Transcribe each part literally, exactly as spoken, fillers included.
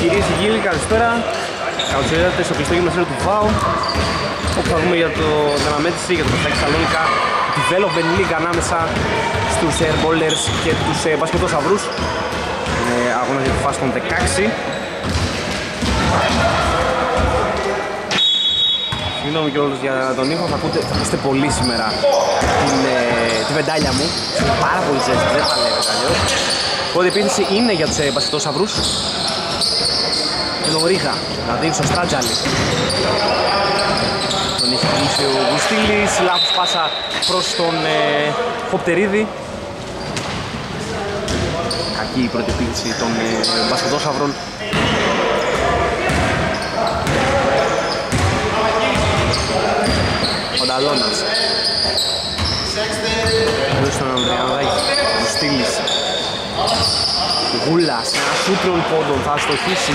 Κυρίες και κύριοι, καλησπέρα. Καλώς ήρθατε στο κλειστό γυμναστήριο του ΒΑΟ, όπου θα δούμε για το αναμέτρηση για το Παστάκι Σαλόνικα Development League ανάμεσα στους airballers και τους ε, μπασκετόσαυρους. Είναι αγώνας για τη φάση των δεκαέξι. Συγγνώμη κιόλας για τον ήχο, θα, ακούτε, θα ακούσετε πολύ σήμερα την, ε, τη βεντάλια μου. Είναι πάρα πολύ ζέστη, δεν θα λέγεται αλλιώς. Οπότε η επίθεση είναι για τους ε, μπασκετόσαυρους. Τον Ρίγα να δίνει στο Στράτζαλη. Τον έχει κλείσει ο Γουστίλης, λάθος πάσα προς τον ε, Χοπτερίδη. Κακή η πρώτη επίθεση των ε, μπασκετόσαυρων. Ο Νταλώνας. Εδώ στον Ανδρεανδάκη. Γουστίλης. Γούλας, ένα σούτρον πόντων, θα στοχίσει.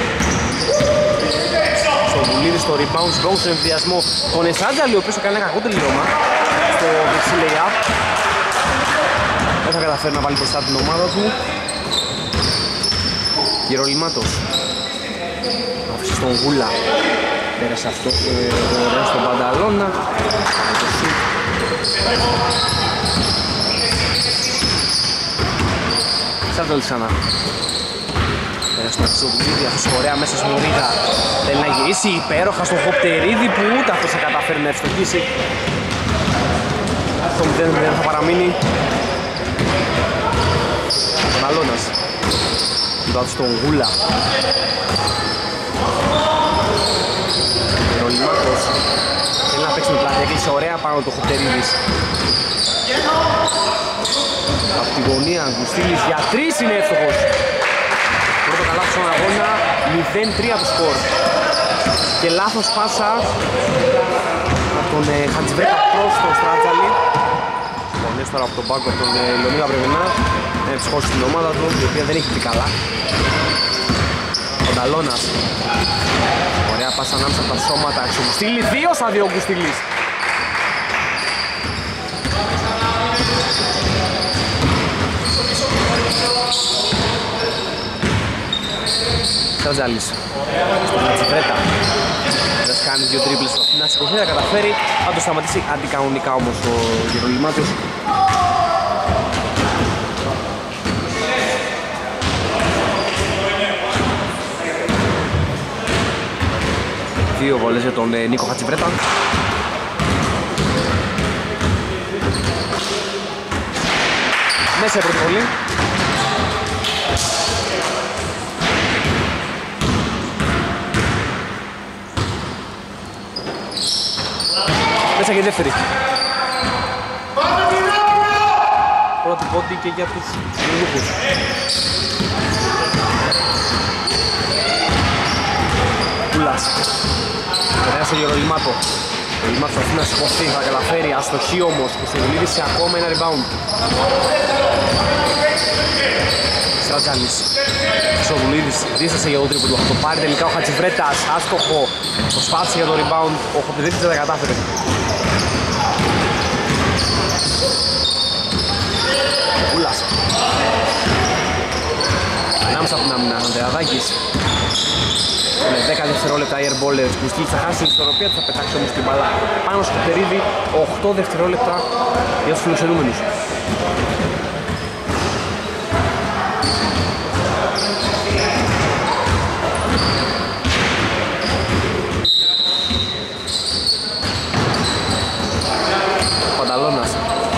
Στο Βουλίδη, στο rebound, στον στο εμβιασμό. Τον Εσάντζαλη, ο οποίος έκανε ένα κακό τελειώμα στο δεξί lay-up. Δεν θα καταφέρει να βάλει μπροστά την ομάδα του. Γερολιμάτος. Άφησε στον Γούλα. Πέρασε αυτό το στον Πανταλώνα. Σάντζαλη ξανά. Πέρασε στον Αξιοβουλίδη, αυτός ωραία μέσα στον Ρίγα. Θέλει να γυρίσει υπέροχα στον Χοπτερίδη που ούτε αυτός θα καταφέρει να ευστοχίσει. Το μηδέν μηδέν θα παραμείνει. Ο Μαλώνας. Δάτω στον Γούλα. Ρολιμάκος. Θέλει να παίξει με πλάτη, έκλεισε ωραία πάνω το Χοπτερίδης. Από τη γωνία, Γκουστίλης για τρεις είναι εύστοχος. Πρώτο καλάθι στον αγώνα, μηδέν τρία το σκορ. Και λάθος πάσα από τον ε, Χατζιβρέκα προς τον Στράτζαλη. Πονές τώρα από τον πάγκο από τον ε, Λεωνίδα Βρεβενά. Είναι ψυχός στην ομάδα του, η οποία δεν έχει πει καλά. Ο Νταλώνας. Ωραία πάσα ανάμεσα από τα σώματα. Ο Γκουστίλη, δύο στα δύο ο Γκουστίλης. Στρατζάλης στον Χατζιβρέτα. Δεν κάνει δύο τρίπλες στο αυτή να σηκωθεί, θα καταφέρει. Θα το σταματήσει αντικανονικά όμως ο Γερολιμάτος. Δύο βολές για τον Νίκο Χατζιβρέτα. Μέσα η πρώτη βολή. Μέσα και δεύτερη. Πρώτη πόντι και για τους Λουλούχους. Κούλας. Περνάει στο Γερολιμάτο. Ο Γερολιμάτος αυτή να σηκωθεί, θα καταφέρει. Αστοχή όμως. Ο Στεβουλίδης σε ακόμα ένα rebound. Στρατζάλης. Σοβουλίδης δίστασε για το τρίποντο. Θα το πάρει τελικά ο Χατζιβρέτας. Άστοχο. Προσπάθησε για το rebound. Ο Χοπτερίδης δεν τα κατάφερε. Κούλας. Ανάμεσα από την άμυνα. Ανδρεαδάκης. Με δέκα δευτερόλεπτα airballers. Γκουστίλης θα χάσει την ισορροπία του, θα πετάξει όμως την μπάλα πάνω στο Χοπτερίδη. οκτώ δευτερόλεπτα για τους φιλοξενούμενους. Πανταλώνας.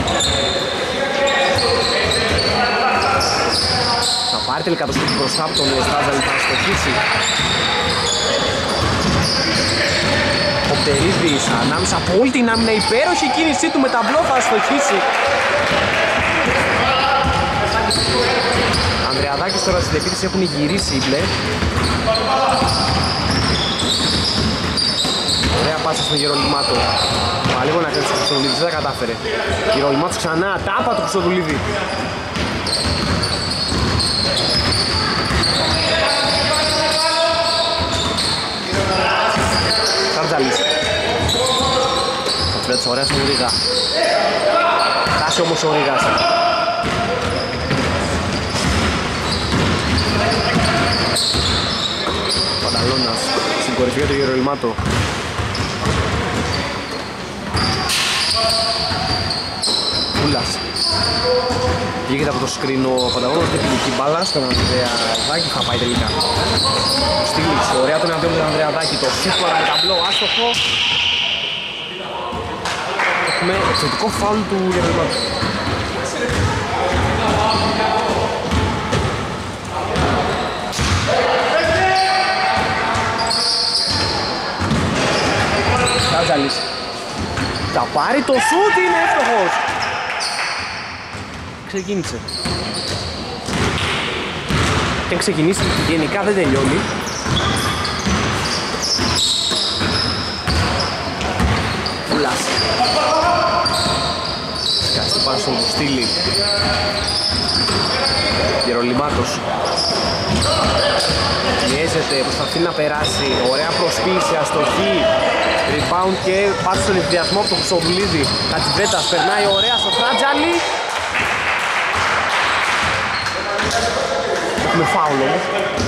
Θα πάρει τελικά το σπίτι μπροστά από τον Στράτζαλη, θα αστοχίσει. Ο Πτερίδης ανάμεσα από όλη την άμυνα, υπέροχη κίνησή του με ταμπλό, θα αστοχίσει. Ανδρεαδάκης τώρα στην επίθεση έχουν γυρίσει οι μπλε. Ωραία πάσα στον Γερολιμάτο. Παλίγο να κάνει στο Χρυστοδουλίδη, δεν τα κατάφερε. Γερολιμάτος ξανά, τάπα του Χρυστοδουλίδη. Στράτζαλης. Κατσβέτς ωραία στον Ρίγα. Χάσει όμως ο Ρίγας. κορυφή για το Γερολιμάτο. Ούλας. Βγήκεται από το σκριν ο Πανταγώνος, τεχνική μπάλα στον Ανδρέα Δάκη, θα πάει τελικά. Στήλης, ωραία τον εναντίον του Ανδρέα Δάκη, το σύμφωνα με ταμπλό, άστοχο. Έχουμε εξαιρετικό φάουλ του Γερολιμάτου. Κάτζαλης. Θα πάρει το σούτ, είναι εύστοχος. Ξεκίνησε. Και αν ξεκινήσει γενικά δεν τελειώνει. Φουλάς. Σκάστη πάνω στον Βουστήλη. Γερολιμάτος. Πιέζεται, προσπαθεί να περάσει. Ωραία προσποίηση, αστοχή. Rebound και πάτησε στον ενθουσιασμό από τον Χρυσοβουλίδη. Κατσιβέτας περνάει ωραία στο Τράτζαλι. Έχουμε φάουλ όμως.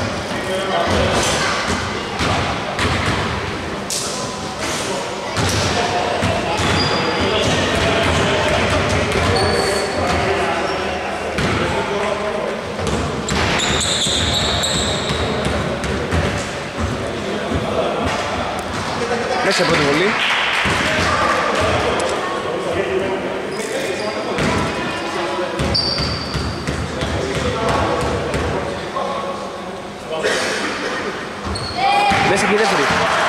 Μέσα πρώτη βολή. Μέσα και η δεύτερη.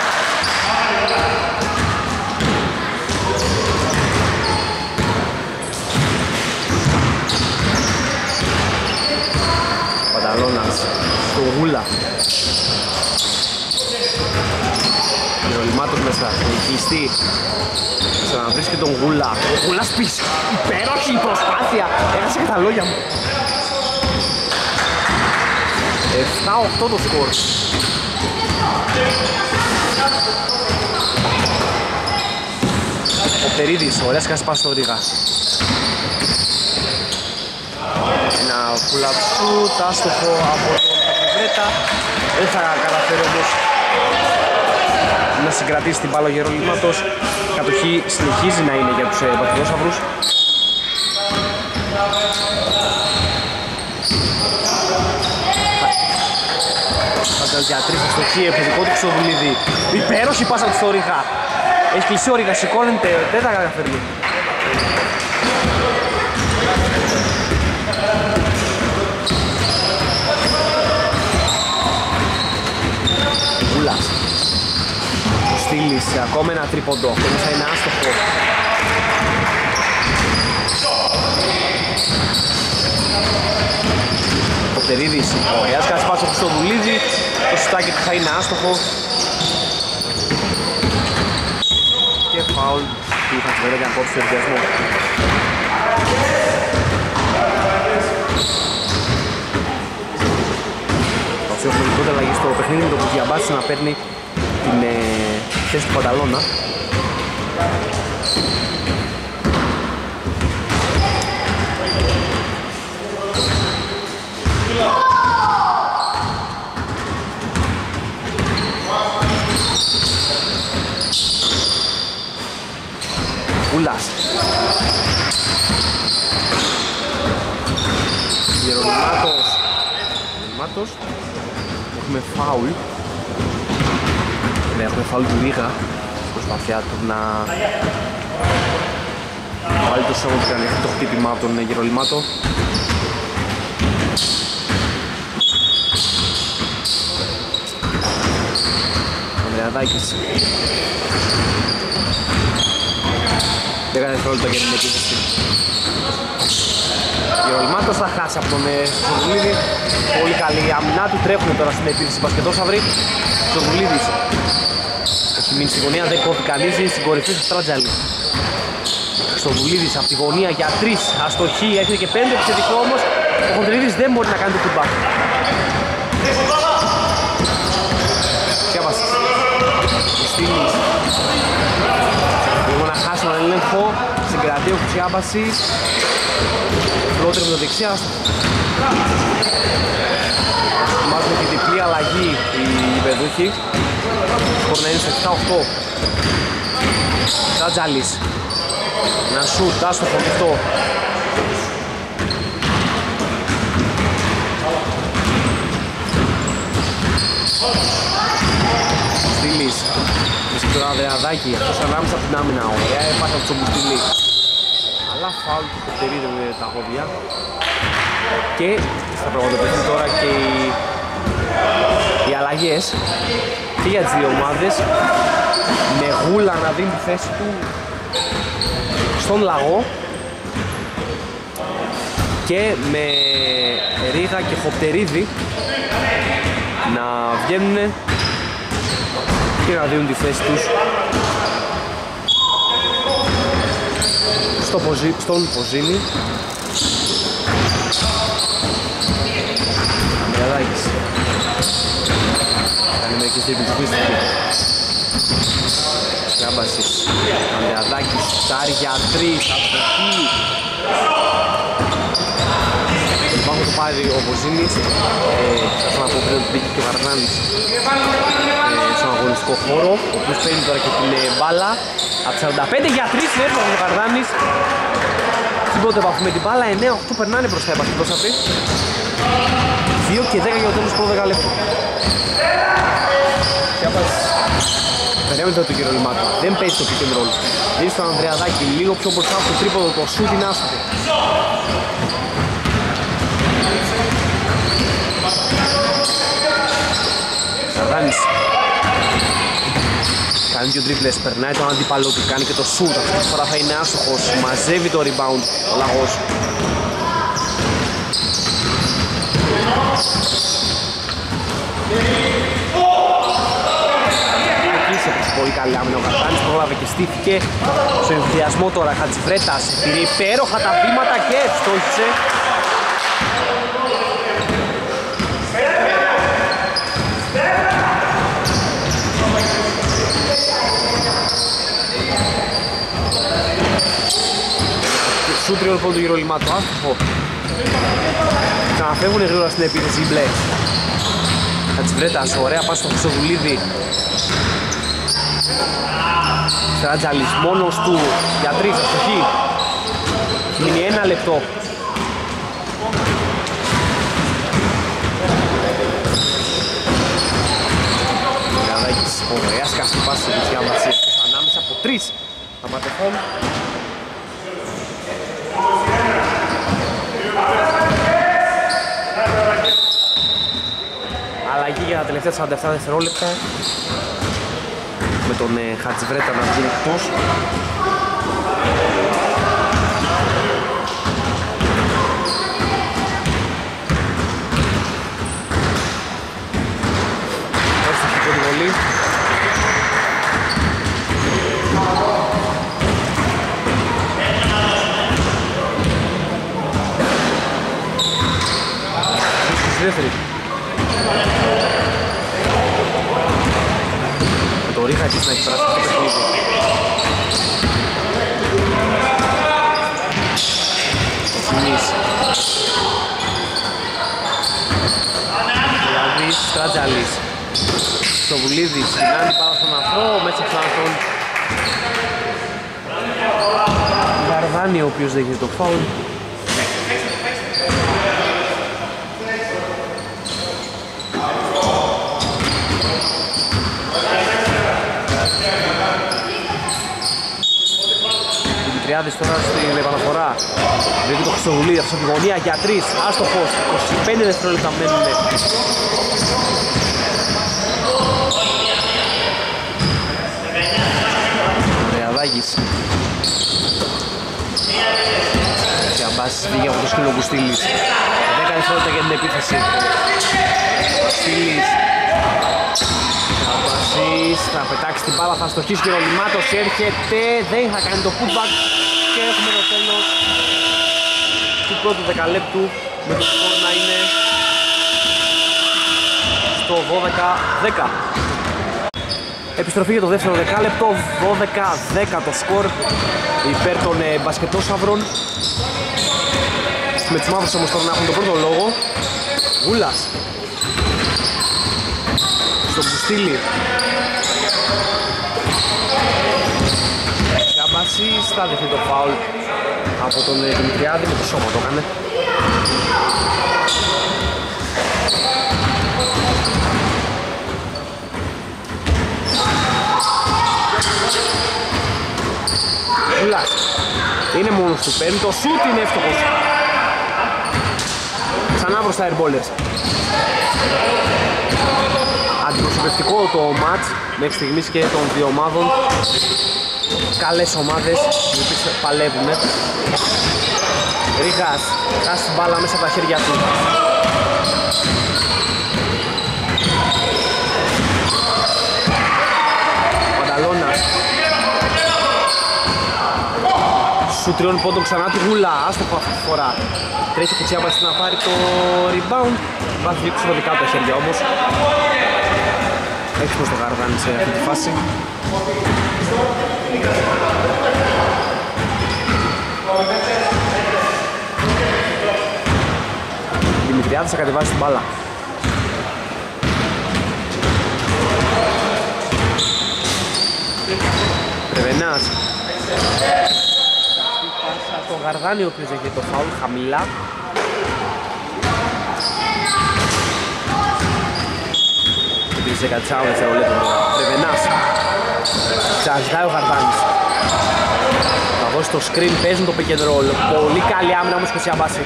Πανταλώνας στο Γούλα. Γερολιμάτος μέσα, νικιστή. Ξαναβρίσκει τον Γούλα. Ο Γούλας πίσω. Υπέροχη προσπάθεια. Έχασε και τα λόγια μου. επτά οκτώ το σκορ. Ο Πτερίδης, ωραία σκάση πάση στο Ρίγα. Ένα pull-up shoot, άστοχο από τον Κατσιβέτα. Δεν θα καταφέρει όμως να συγκρατήσει την μπάλα ο Γερολιμάτος. Η κατοχή συνεχίζει να είναι για τους Πατριώσαυρους. Φαντάζει για τρεις αστοχή, επιθετικό του Χρυσοβουλίδη. Υπέροχη πάσα του στο Ρίγα. Έχει κλείσει ο Ρίγα, σηκώνεται, δεν τα καταφέρνει. Ούλας. Ο Στήλης, ακόμα ένα τρίποντο. Αυτό μέσα είναι άστοχο. Ο Πτερίδης, ωραία σκάση πάσο στο Δουλίδη. Το σουτάκι του θα είναι άστοχο. Και φάουλ που θα τσιβέρει για να κόψει το ενδιασμό. Θα ψηφίσουμε λοιπόν αλλαγή στο παιχνίδι με το Κουτιαμπάση να παίρνει την ε, θέση του Πανταλώνα. Ούλας. Γερολιμάτος. Γερολιμάτος. Έχουμε φάουλ. Ναι, έχουμε φάουλ του Ρίγα. Προσπαθιά του να βάλει το σώμα του και να λεχθεί το χτύπημα από τον Γερολιμάτο. Ανδρεαδάκης. δέκα δευτερόλεπτα για την επίθεση. Γερολιμάτος θα χάσει από τον Χρυσοβουλίδη. Πολύ καλή η άμυνά του, τρέχουν τώρα στην επίθεση μπασκετόσαυροι. Χρυσοβουλίδης έχει μείνει στη γωνία, δεν κόβει κανείς, στην κορυφή του Στράτζαλη. Χρυσοβουλίδης από τη γωνία για τρεις, αστοχή, έχετε και πέντε επιθετικό όμως. Ο Χοντρίδης δεν μπορεί να κάνει το putback. Σκιάβασης. Στήλης. Λίγο να χάσει τον έλεγχο, συγκρατεί ο Κουτσιάμπασης. Φλότερ με το δεξιά. Μάζουν και διπλή αλλαγή οι παιδούχοι. επτά οκτώ. Τρατζάλης. Ένα σουτ, άστοχο αυτό. Στήλης. Βρίσκει τον Ανδρεαδάκη, αυτός ανάμεσα από την άμυνα. Ωραία, έπαθε από τον Μπουστήλη. Αλλά φάουλ του Κοπτερίδη με τα χώδια. Και θα πραγματοποιηθούν τώρα και οι, οι αλλαγές και για τις δύο ομάδες. Με Γούλα να δίνει τη θέση του στον Λαγό και με Ρίγα και Χοπτερίδη να βγαίνουν και να δίνουν τη θέση τους στο ποζι, στον Ποζίνη. Ανδρεαδάκης κάνει μερικές τρίπλες πίστηκε. Σκάμπασης, Ανδρεαδάκης, στάρει για τρεις, αστοχή. Υπάρχουν το πάρει ο Ποζίνης, ε, θα να πω πριν ότι πήγε και ο Βαρδάνης ε, στον αγωνιστικό χώρο, ο οποίος παίρνει τώρα και την ε, μπάλα. Από σαράντα πέντε για τρεις έρχεται ο Βαρδάνης. Στην πρώτη επαφή με την μπάλα, εννέα οκτώ περνάνε μπροστά οι μπασκετόσαποι. δύο και δέκα για το τέλος πρώτο δεκαλέπτου. Περιμένετε το κύριο Λιμάτου, δεν παίζει το pick and roll. Δίνει στον Ανδρεαδάκη, λίγο πιο μπροστά από το τρίποδο, το σούτ είναι άστοχο. Καρδάνης κάνει δύο τρίπλες, περνάει τον αντίπαλο του, κάνει και το σούτ. Αυτή τη φορά θα είναι άστοχος, μαζεύει το rebound ο Λαγός. Πολύ καλή άμυνα ο Καρδάνης, πρόλαβε και στήθηκε στον ενθουσιασμό τώρα. Χατζιβρέτας πήρε υπέροχα τα βήματα και ευστόχισε. Σου τριών πόντου γύρω Λιμάτου, άστοχο. Ξαναφεύγουνε γρήγορα στην επίθεση οι μπλε. Χατζιβρέτας, ωραία πάση στο Χρυσοδουλίδη. Στράτζαλης μόνος του για τρεις, αστοχή. Μείνει ένα λεπτό. Γαδάκης, ωραία σκάφτη πάση στη δεξιά βασία. Ανάμεσα από τρεις θα ματεφών. Αλλαγή για τα τελευταία σαράντα επτά δευτερόλεπτα. Με τον ε, Χατζιβρέτα να βγει εκτός. Έστοχη πρώτη βολή. Στη δεύτερη. Το Ρίχα επίσης να έχει περάσει το παιχνίδι. Συνής. Λιαδής, Στράτζαλης. Στοβουλίδης, κοινάνει πάνω στον αφρό, μέσα ξανά στον Βαρδάνη, ο οποίος δέχεται το φάουλ. Τριάδης τώρα στην επαναφορά. Βρήκε το Χρυσοδουλίδη, αυτό τη γωνία για τρεις, άστοχος, είκοσι πέντε δευτερόλεπτα μένουν. Ρεαδάκης. Και αμπάσεις βγήκε από το σκύλο Μπουστήλης. δέκα δευτερόλεπτα για την επίθεση. Μπουστήλης. Αμπάσεις, θα πετάξει την μπάλα, θα στοχίσει και ο Λιμάτος έρχεται, δεν θα κάνει το putback και έχουμε το τέλος του πρώτου δεκαλέπτου με το σκορ να είναι στο δώδεκα δέκα. Επιστροφή για το δεύτερο δεκάλεπτο, δώδεκα δέκα το σκορ υπέρ των ε, μπασκετόσαυρων. Με τους μαύρους όμως τώρα να έχουν τον πρώτο λόγο. Γούλας στον Μπουστήλη. Κούστιλης θα δεχτεί το φάουλ από τον Δημητριάδη, με το σώμα το έκανε. Ουλάς είναι μόνος του, παίρνει το σούτ, είναι εύστοχος. Ξανά προς τα airballers. Αντιπροσωπευτικό το match μέχρι στιγμής και των δύο ομάδων. Καλές ομάδες οι οποίες παλεύουν. Ρίγας χάσει την μπάλα μέσα από τα χέρια του. Πανταλώνας. Σου τριών πόντων ξανά τη Γούλα, άστοχο αυτή τη φορά. Τρέχει ο Κουτσιάπας να πάρει το rebound. Βάζει λίγο στο δικά του τα χέρια όμως. Έχει πως το Γαρδάνη σε αυτή τη φάση. Δημητριάδης θα κατεβάσει την μπάλα. Πρεβενάς. Το Γαρδάνη ο οποίος έχει το φάουλ χαμηλά. Υπήρξε κατσάου δευτερολέπτο. Πρεβενάς. Ξαζητάει ο Γαρδάνης. Θα δώσει το screen, παίζουν το pick and roll. Πολύ καλή άμυνα όμως Κουσιαμπάση.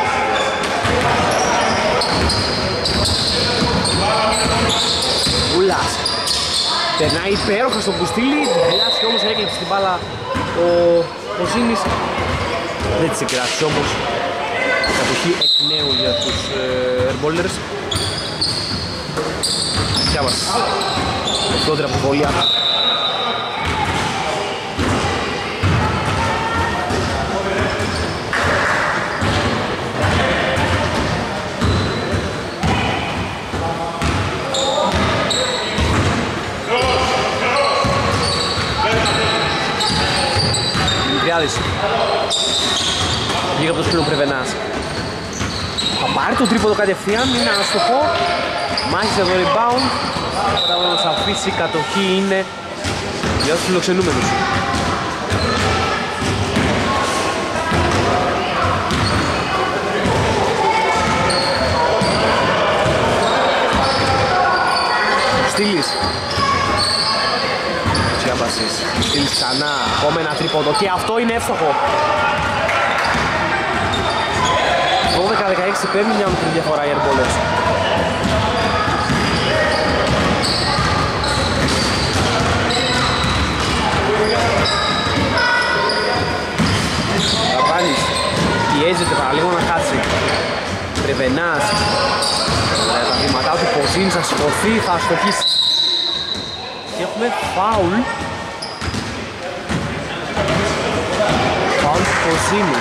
Ούλας. Περνάει υπέροχα στον Κουστίλη. Βλιάσκει όμως, έκλειψε την μπάλα ο Ποζίνης. Δεν της εγκράτησε όμως. Κατοχή εκ νέου για τους airballers. Κουσιαμπάς. Ευθόντρα αποβολία. Βγήκε από το σκύλο Πρεβενάς. Θα πάρει το τρίποδο κατευθείαν, είναι άστοχο. Μάχησε το rebound. Όταν θα μας αφήσει η κατοχή είναι για τους φιλοξενούμενους. Στήλης. Στήλης ξανά, ακόμα ένα τρίποδο και αυτό είναι εύστοχο. δώδεκα δεκαέξι παίρνει μια μικρή διαφορά οι airballers. Γαρδάνης πιέζεται παραλίγο να χάσει. Πρεβενάς. Τα βήματά του Ποζίνης θα σηκωθεί, θα αστοχίσει. Και έχουμε φάουλ. Φάουλ του Ποζίνη.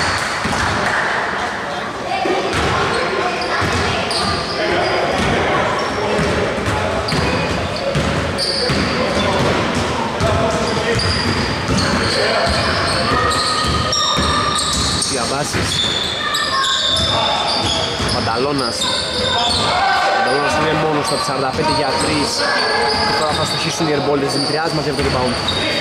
Διαβάσεις. Πανταλώνας. Πανταλώνας είναι μόνος στο σαράντα πέντε για τρία. Και τώρα θα στοχίσουν οι airballers. Δημητριάδης μαζί από το rebound.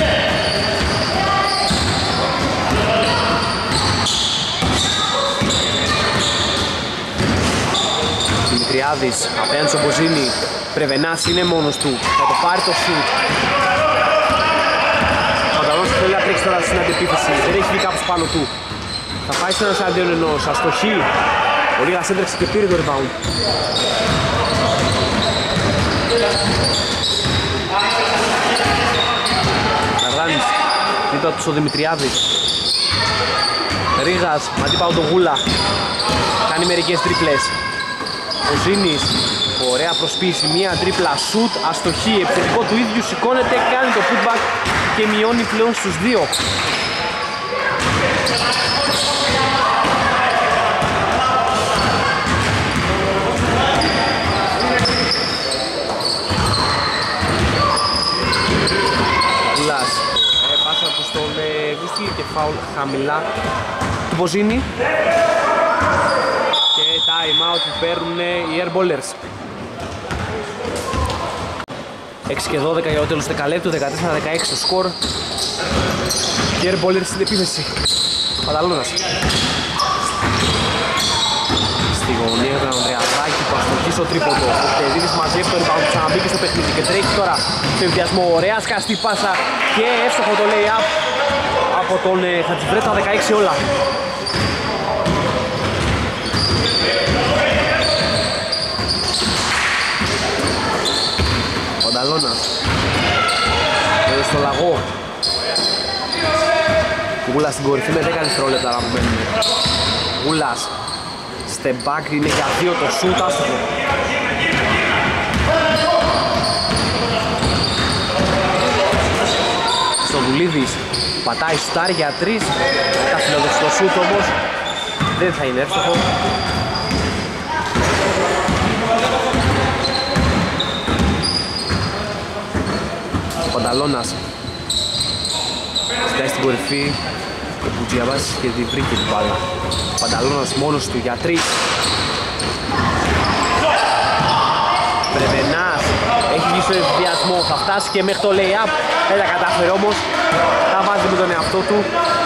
Δημητριάδης απέναντι στον Ποζίνη. Πρεβενάς είναι μόνος του. Θα το πάρει το shoot. Πανταλώνας θέλει να τρέξει τώρα στην αντεπίθεση. Δεν έχει βγει κάπως πάνω του. Θα πάει σε ένας αντίον ενός. Αστοχή. Ο Λίγας έντρεξε και πήρε το rebound. Γαρδάνης. Δίπλα του στο Δημητριάδη. Ρίγας. Με αντίπαλο τον Γούλα. Κάνει μερικές τρίπλες. Ο Ζήνης. Ωραία προσποίηση. Μία τρίπλα σουτ. Αστοχή. Επιθετικό του ίδιου. Σηκώνεται. Κάνει το putback και μειώνει πλέον στους δύο. Και φάουλ χαμηλά του Ποζίνη και time out που παίρνουν οι airballers. έξι και δώδεκα για το τέλος του δεκαλέπτου, δεκατέσσερα δεκαέξι το σκορ. Και Airballers στην επίθεση. Πανταλώνας. Στη γωνία του Ανδρεαδάκη που αστοχεί στο τρίποντο. Ο Τερίδης μαζεύει το rebound, ξαναμπήκε στο παιχνίδι και τρέχει τώρα σε ενδιασμό. Ωραία σκαστή πάσα και εύστοχο το lay-up από τον ε, Χατζιβρέτα, δεκαέξι όλα. Πανταλώνας. Εδώ στο λαγό. Γούλας στην κορυφή με δέκα δευτερόλεπτα να μένουν. Γούλας. Step back είναι για δύο το shoot άστοχο. Στο Βουλίδης πατάει σουτάρι για τρεις. Τα φιλοδοξεί το shoot όμως δεν θα είναι εύστοχο. Ο Πανταλώνας ζητάει στην κορυφή. Ο Μπουτζιαβάς και τη βρήκε την μπάλα. Ο Πανταλώνας μόνος του για τρεις. Πρεβενάς έχει βγει στο ευδιασμό, θα φτάσει και μέχρι το lay-up. Δεν τα κατάφερε όμως, τα βάζει με τον εαυτό του.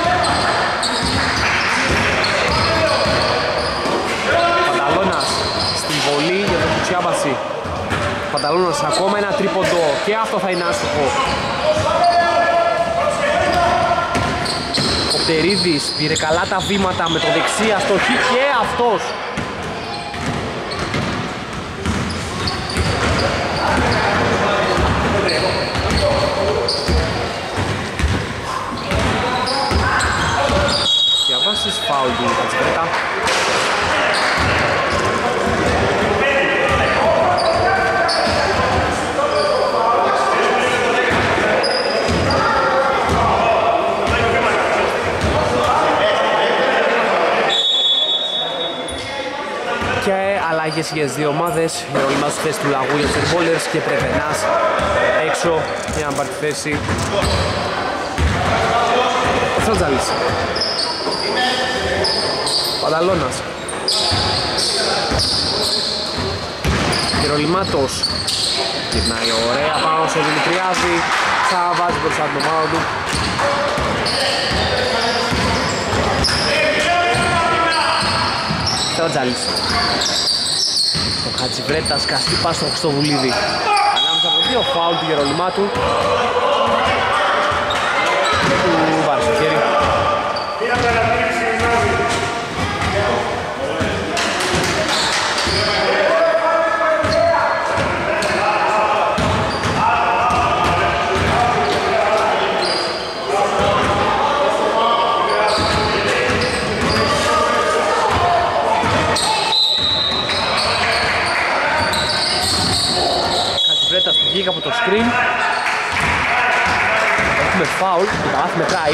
Πανταλώνας στην βολή για τον Μπουτζιαβάση. Πανταλώνας ακόμα ένα τρίποντο και αυτό θα είναι άστοχο. Ο Πτερίδης πήρε καλά τα βήματα με το δεξί αστοχή και αυτός. Διαβάσεις φάουλ του Χατζιβρέτα. Και αλλαγές για τις δύο ομάδες. Γερολιμάς στη θέση του Λαγού για τους Airballers και Πρεβενάς έξω για να πάρει τη θέση ο Φραντζάλης. Πανταλώνας. Γερολιμάτος γυρνάει ωραία πάνω στο Δημητριάδη, θα βάζει μπροστά την ομάδα του. Φραντζάλης. Ο Χατζιβρέτας καστή πας στο Χριστοβουλίδη. Ανάμεσα από δύο φάουλ του Γερολιμάτου. Του βάζει στο χέρι. Βγήκα από το screen. Έχουμε φάουλ, το καλάθι μετράει.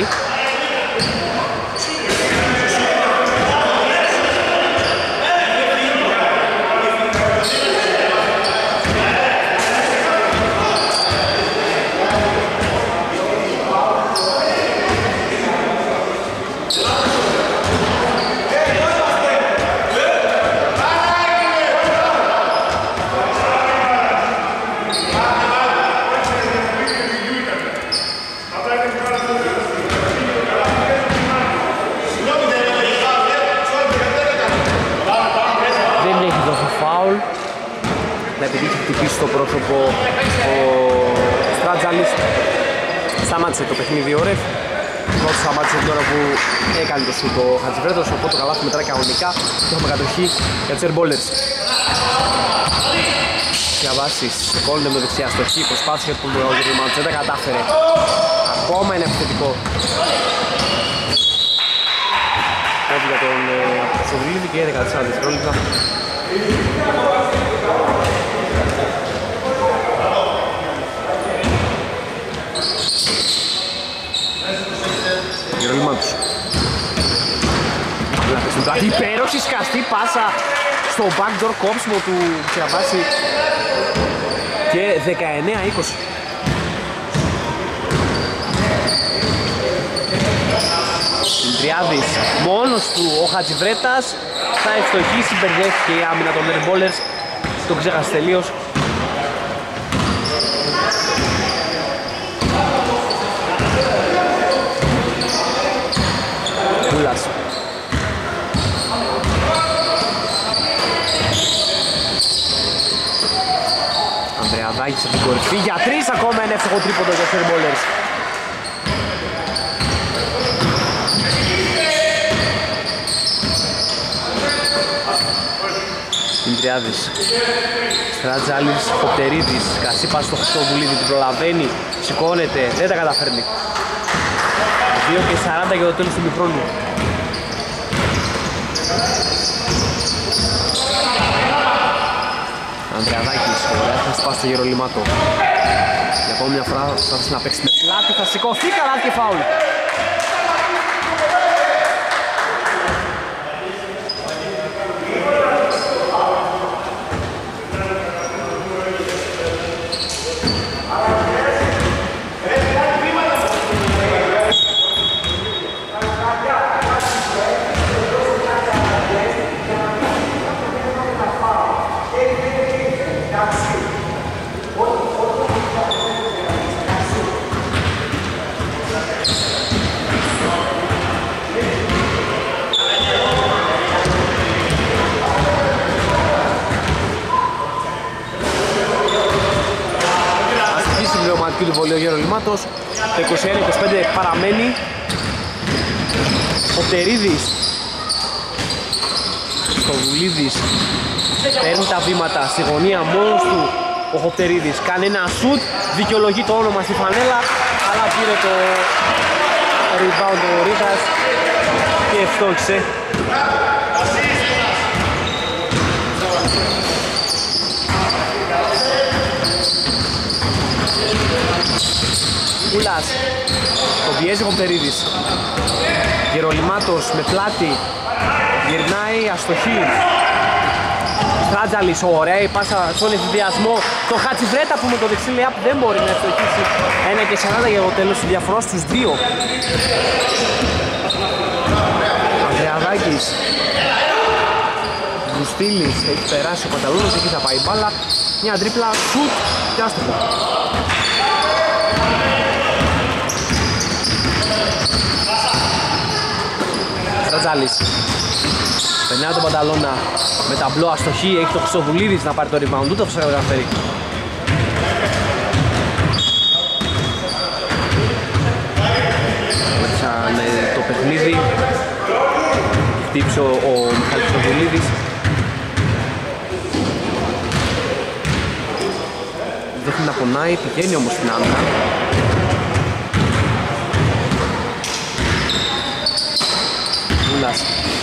Επειδή είχε χτυπήσει στο πρόσωπο ο Στράτζαλης, σταμάτησε το παιχνίδι ο ρεφ. Πρώτος σταμάτησε την ώρα που έκανε το σουτ ο Χατζιβρέτος, οπότε το καλάθι μετράει κανονικά και έχουμε κατοχή για τους Airballers. Διαβάσεις, σηκώνεται με δεξιά στοχή, προσπάθησε που ο Γερμανός δεν τα κατάφερε. Ακόμα είναι επιθετικό. Πρέπει για τον Σοβρίδη και δεκατέσσερα δευτερόλεπτα. Γερολιμάτους. Υπέροχη σκαστή πάσα στο backdoor κόψιμο του Ξεραβάση και δεκαεννέα είκοσι. Συντριάδης μόνος του, ο Χατζιβρέτας θα ευστοχίσει, μπερδεύτηκε η άμυνα των Airballers, το ξέχασε τελείως. Ανδριαδάκης από την κορυφή για τρεις, ακόμα ένα εύστοχο τρίποντο για τους Airballers. Δημητριάδης, Στρατζάλης, Χοπτερίδης, Κασίπας στο Χρυστοβουλίδη, την προλαβαίνει, σηκώνεται, δεν τα καταφέρνει. δύο και σαράντα για το τέλος του ημιχρόνου. Ανδριαδάκης, ωραία, θα σπάσει το Γερολιμάτο. Για ακόμη μια φορά θα θέσει να παίξει με πλάτη, θα σηκωθεί καλά και φάουλ. Του βολή ο Γερολιμάτος, το είκοσι ένα είκοσι πέντε παραμένει. Ο Τερίδης, Στοβουλίδης, παίρνει τα βήματα στη γωνία μόνος του. Ο Χοπτερίδης κάνει ένα σουτ, δικαιολογεί το όνομα στη φανέλα, αλλά πήρε το rebound ο Ρίτας και ευτόχισε. Κούλας, τον πιέζει ο Χοπτερίδης. Γερολιμάτος με πλάτη, γυρνάει αστοχή. Στράτζαλης, ωραία η πάσα στον εφηδιασμό. Το Χατσιβρέτα που με το δεξί λεάπ δεν μπορεί να ευτοχίσει. ένα και σαράντα για το τέλος, η διαφορά στους δύο. Ανδριαδάκης, Γκουστίλης, έχει περάσει ο Παταλούνος, εκεί θα πάει η μπάλα. Μια τρίπλα, σουτ και άστοχο. Στρατζάλης, περνάει τον Πανταλώνα με ταμπλό αστοχή, έχει το Χρυστοβουλίδης να πάρει το rebound, ούτε αυτό θα καταφέρει. Μέτρησαν το παιχνίδι, χτύπησε ο, ο Μιχάλης Χρυστοβουλίδης. Δείχνει να πονάει, πηγαίνει όμως στην άμυνα. Βούλας.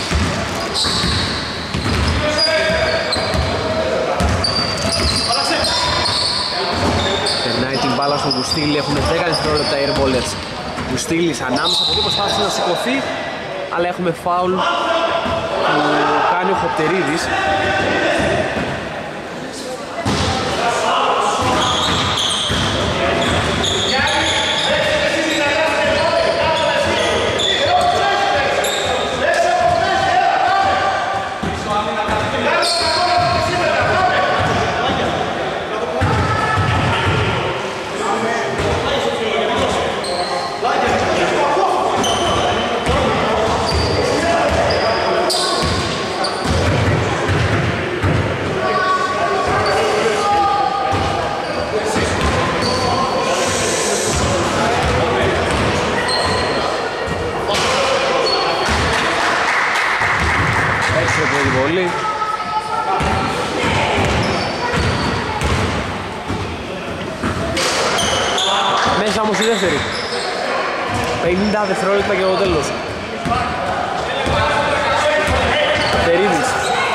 Περνάει την μπάλα στον Γκουστίλη, έχουν δέκα δευτερόλεπτα οι Airballers. Γκουστίλης ανάμεσα από εκεί προσπάθησε να σηκωθεί, αλλά έχουμε φάουλ που κάνει ο Χοπτερίδης. Πολύ. Μέσα όμως η δεύτερη. πενήντα δευτερόλεπτα και το τέλος. Τερίδης.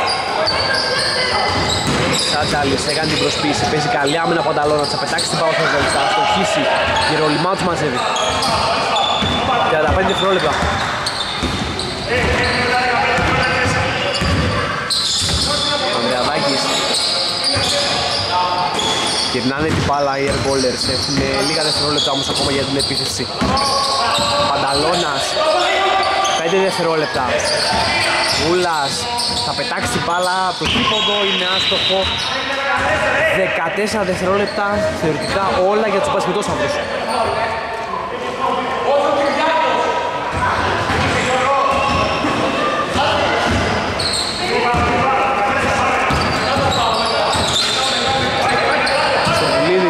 Σαντάλης έκανε την προσποίηση. Παίζει καλή άμυνα Πανταλώνα. Θα πετάξει την πάω θα αστοχίσει. Γερολιμάτος μαζεύει. τριάντα πέντε δευτερόλεπτα. Ανδριαδάκης. Γυρνάνε την μπάλα οι Airballers, έχουν λίγα δευτερόλεπτα όμως ακόμα για την επίθεση. Πανταλώνας, πέντε δευτερόλεπτα. Βούλας, θα πετάξει την μπάλα, το τρίποντο είναι άστοχο. δεκατέσσερα δευτερόλεπτα, θεωρητικά όλα για τους μπασκετόσαυρους. Στοβουλίδης.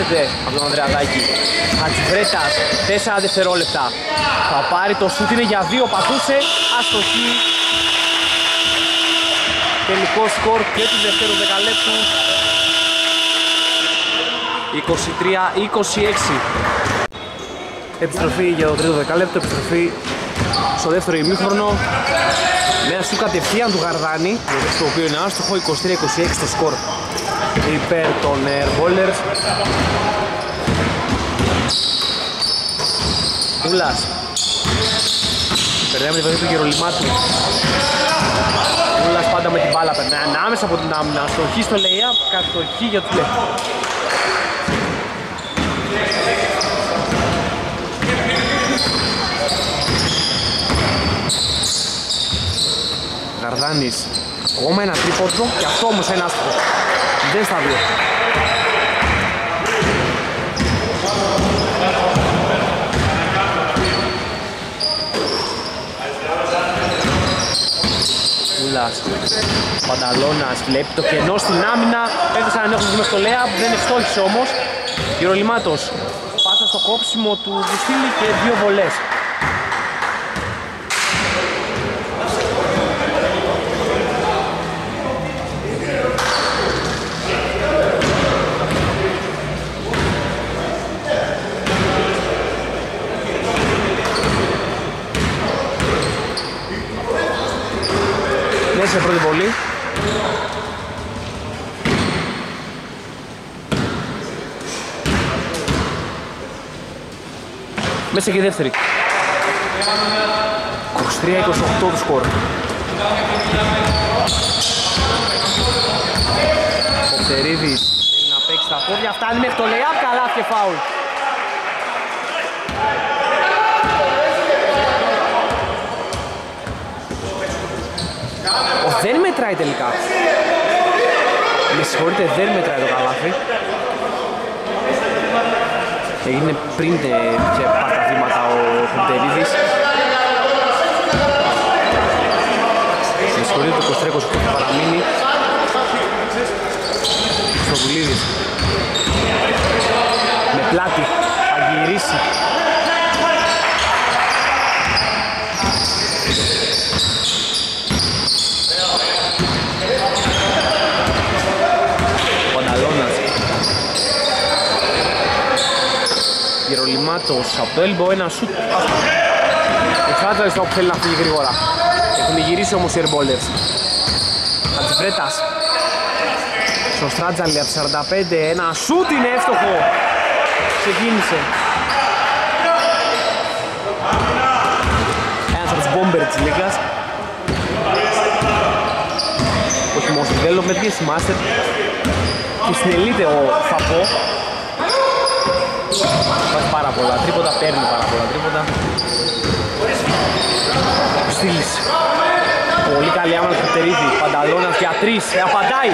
Αγωνίζεται από τον Ανδρεαδάκη. Χατζιβρέτας, τέσσερα δευτερόλεπτα. Θα πάρει το σούτ, είναι για δύο, πατούσε, αστοχή. Τελικό σκορ και του δεύτερου δεκαλέπτου. είκοσι τρία είκοσι έξι. Επιστροφή για το τρίτο δεκαλέπτο, επιστροφή στο δεύτερο ημίχρονο. Με ένα σου κατευθείαν του Γαρδάνη, το οποίο είναι άστοχο, είκοσι τρία είκοσι έξι το σκορ υπέρ των Airballers. Ούλας. Περνάμε τη βοήθεια του Γερολιμάτου. Ούλας πάντα με την μπάλα, περνάει ανάμεσα από την άμυνα. Αστοχή στο lay-up, κατοχή για τους λεπτούς. Γαρδάνης, ακόμα ένα τρίποντο και αυτό όμως ένα άστοχο. Δεν στα δύο. Ούλας, Πανταλώνας, βλέπει το κενό στην άμυνα. Έδωσαν αν έχουν δει στο lay-up, δεν ευστόχησε όμως. Γερολιμάτος, πάσα στο κόψιμο του Βουστήλη και δύο βολές. Σε πρώτη βολή. Μέσα και η δεύτερη. είκοσι τρία είκοσι οκτώ το σκορ. Ο Πτερίδης θέλει να παίξει τα πόδια, φτάνει μέχρι το lay-up, καλά και φάουλ. Δεν μετράει τελικά. Με συγχωρείτε, δεν μετράει το καλάθι. Έγινε πριν και πάρει τα βήματα ο Πτερίδης. Με συγχωρείτε, το είκοσι τρία είκοσι οκτώ θα παραμείνει. Στο Βουλίδης. Με πλάτη, θα γυρίσει. Γερολιμάτος από το elbow, ένα σουτ. Ο Στράτζαλης που θέλει να φύγει γρήγορα. Έχουν γυρίσει όμως οι Airballers. Χατζιβρέτας. Στο Στράτζαλη από σαράντα πέντε, ένα σουτ είναι εύστοχο. Ξεκίνησε. Ένας από τους μπόμπερ της Λίγκας. Όχι μόνο στο development και στη Master. Και στην Elite ο Φαπό. Βάζει πάρα πολλά τρίποτα, παίρνει πάρα πολλά τρίποτα. Στήλης. Πολύ καλή άμυνα του Πτερίδη. Πανταλώνας για τρεις, απαντάει.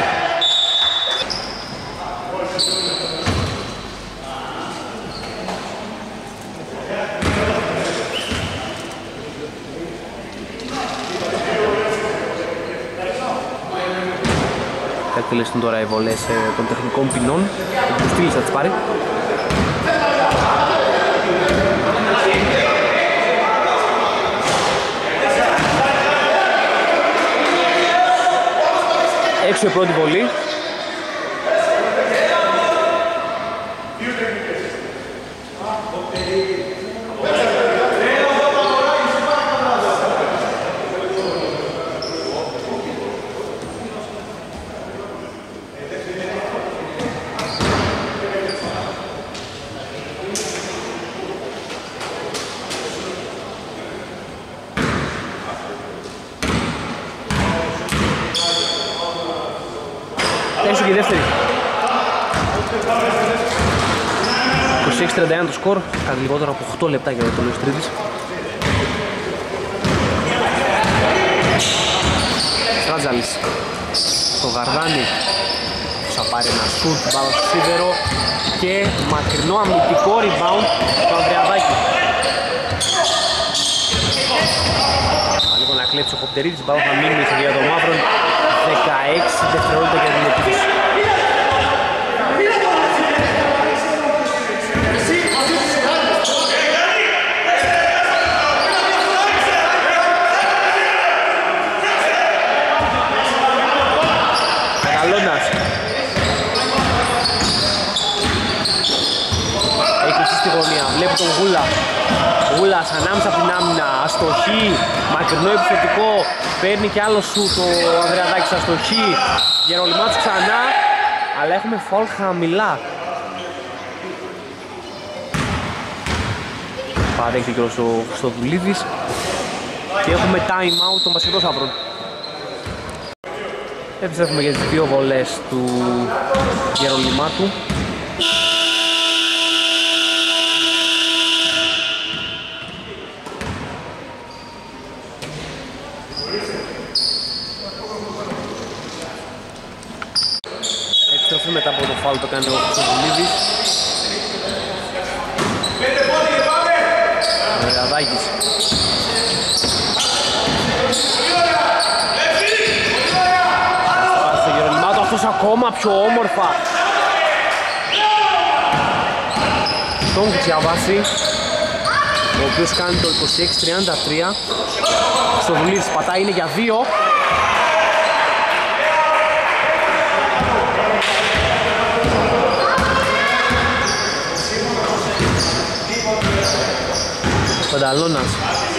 Θα εκτελέσουν τώρα οι βολές των τεχνικών ποινών. Ο Στήλης θα τις πάρει. Έξω η πρώτη βολή. Έξω και η δεύτερη. είκοσι έξι τριάντα ένα το σκορ, κάτι λιγότερο από οκτώ λεπτά για το τέλος της τρίτης. Στράτζαλης στο Γαρδάνη, θα πάρει ένα σουτ, μπάλα στο σίδερο και μακρινό αμυντικό rebound στο Ανδρεαδάκη. Λίγο να κλέψει ο Κοπτερίδης, μπάλα θα μείνει σε δύο των μαύρων. δεκαέξι δευτερόλεπτα για την επίθεση. Πανταλώνας. Έχει στη γωνία, βλέπει τον Γούλα. Γούλας ανάμεσα από την άμυνα, αστοχή, μακρινό επιθετικό. Παίρνει και άλλο σου το Ανδρεαδάκης, αστοχή. Γερολιμάτος ξανά, αλλά έχουμε φαουλ χαμηλά. Παρέχει και ο Χριστοδουλίδης. Και έχουμε time out των μπασκετόσαυρων. Επιστρέφουμε για τις δύο βολές του Γερολιμάτου. Επιστρέφουμε μετά από το φάουλ που κάνει ο Χριστοδουλίδης. Ανδρεαδάκης. Στο Γερολιμάτο, αυτός ακόμα πιο όμορφα. Τον Κουτσιαβάση, ο οποίος κάνει το είκοσι έξι τριάντα τρία. Χριστοδουλίδης πατάει, είναι για δύο. Πανταλώνας.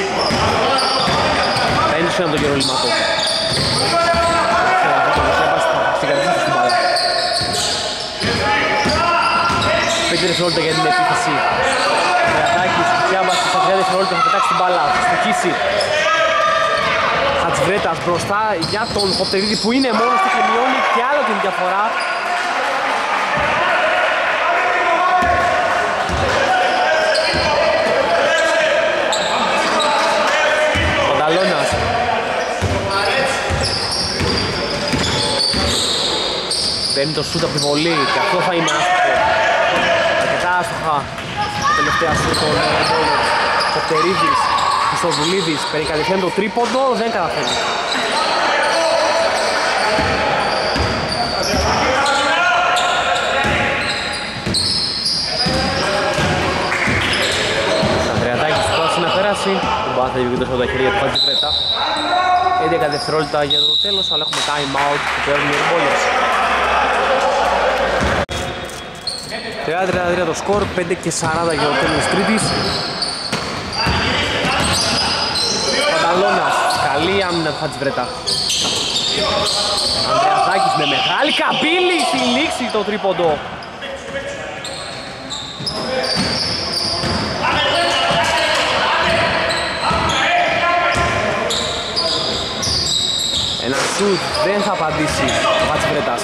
Παίρνει στον τον Γερολιμάτο. Στην καρδιά του στην μπάλα. πέντε δευτερόλεπτα για την επίθεση. Ανδρεαδάκης, Κουτσιάβας, στα τρία δευτερόλεπτα θα πετάξει την μπάλα, θα στοχίσει. Χατζιβρέτας μπροστά για τον Χοπτερίδη που είναι μόνος του και μειώνει και άλλο την διαφορά. Πανταλώνας. Παίρνει το σούτ από τη βολή και αυτό θα είναι άστοχο. Αρκετά άστοχα. Τελευταία σούτ των Μπόλετς. Χοπτερίδης, Χριστοδουλίδης, περικαλυφθένει το τρίποντο, δεν καταφέρει. Ανδρεαδάκης σπάσει να περάσει. Τον πάθα και τόσο τα χέρια του Χατζιβρέτα. έντεκα δευτερόλεπτα για το τέλος, αλλά έχουμε time out που παίρνουν οι Μπόλετς. τριάντα τριάντα τρία το σκορ, πέντε και σαράντα για το τέλος τρίτης. Πανταλώνας, καλή άμυνα του Χατζιβρέτα. Ανδρεαδάκης με μεγάλη καμπύλη στη λήξη το τρίποντο. Ένα σουτ δεν θα απαντήσει ο Χατζιβρέτας.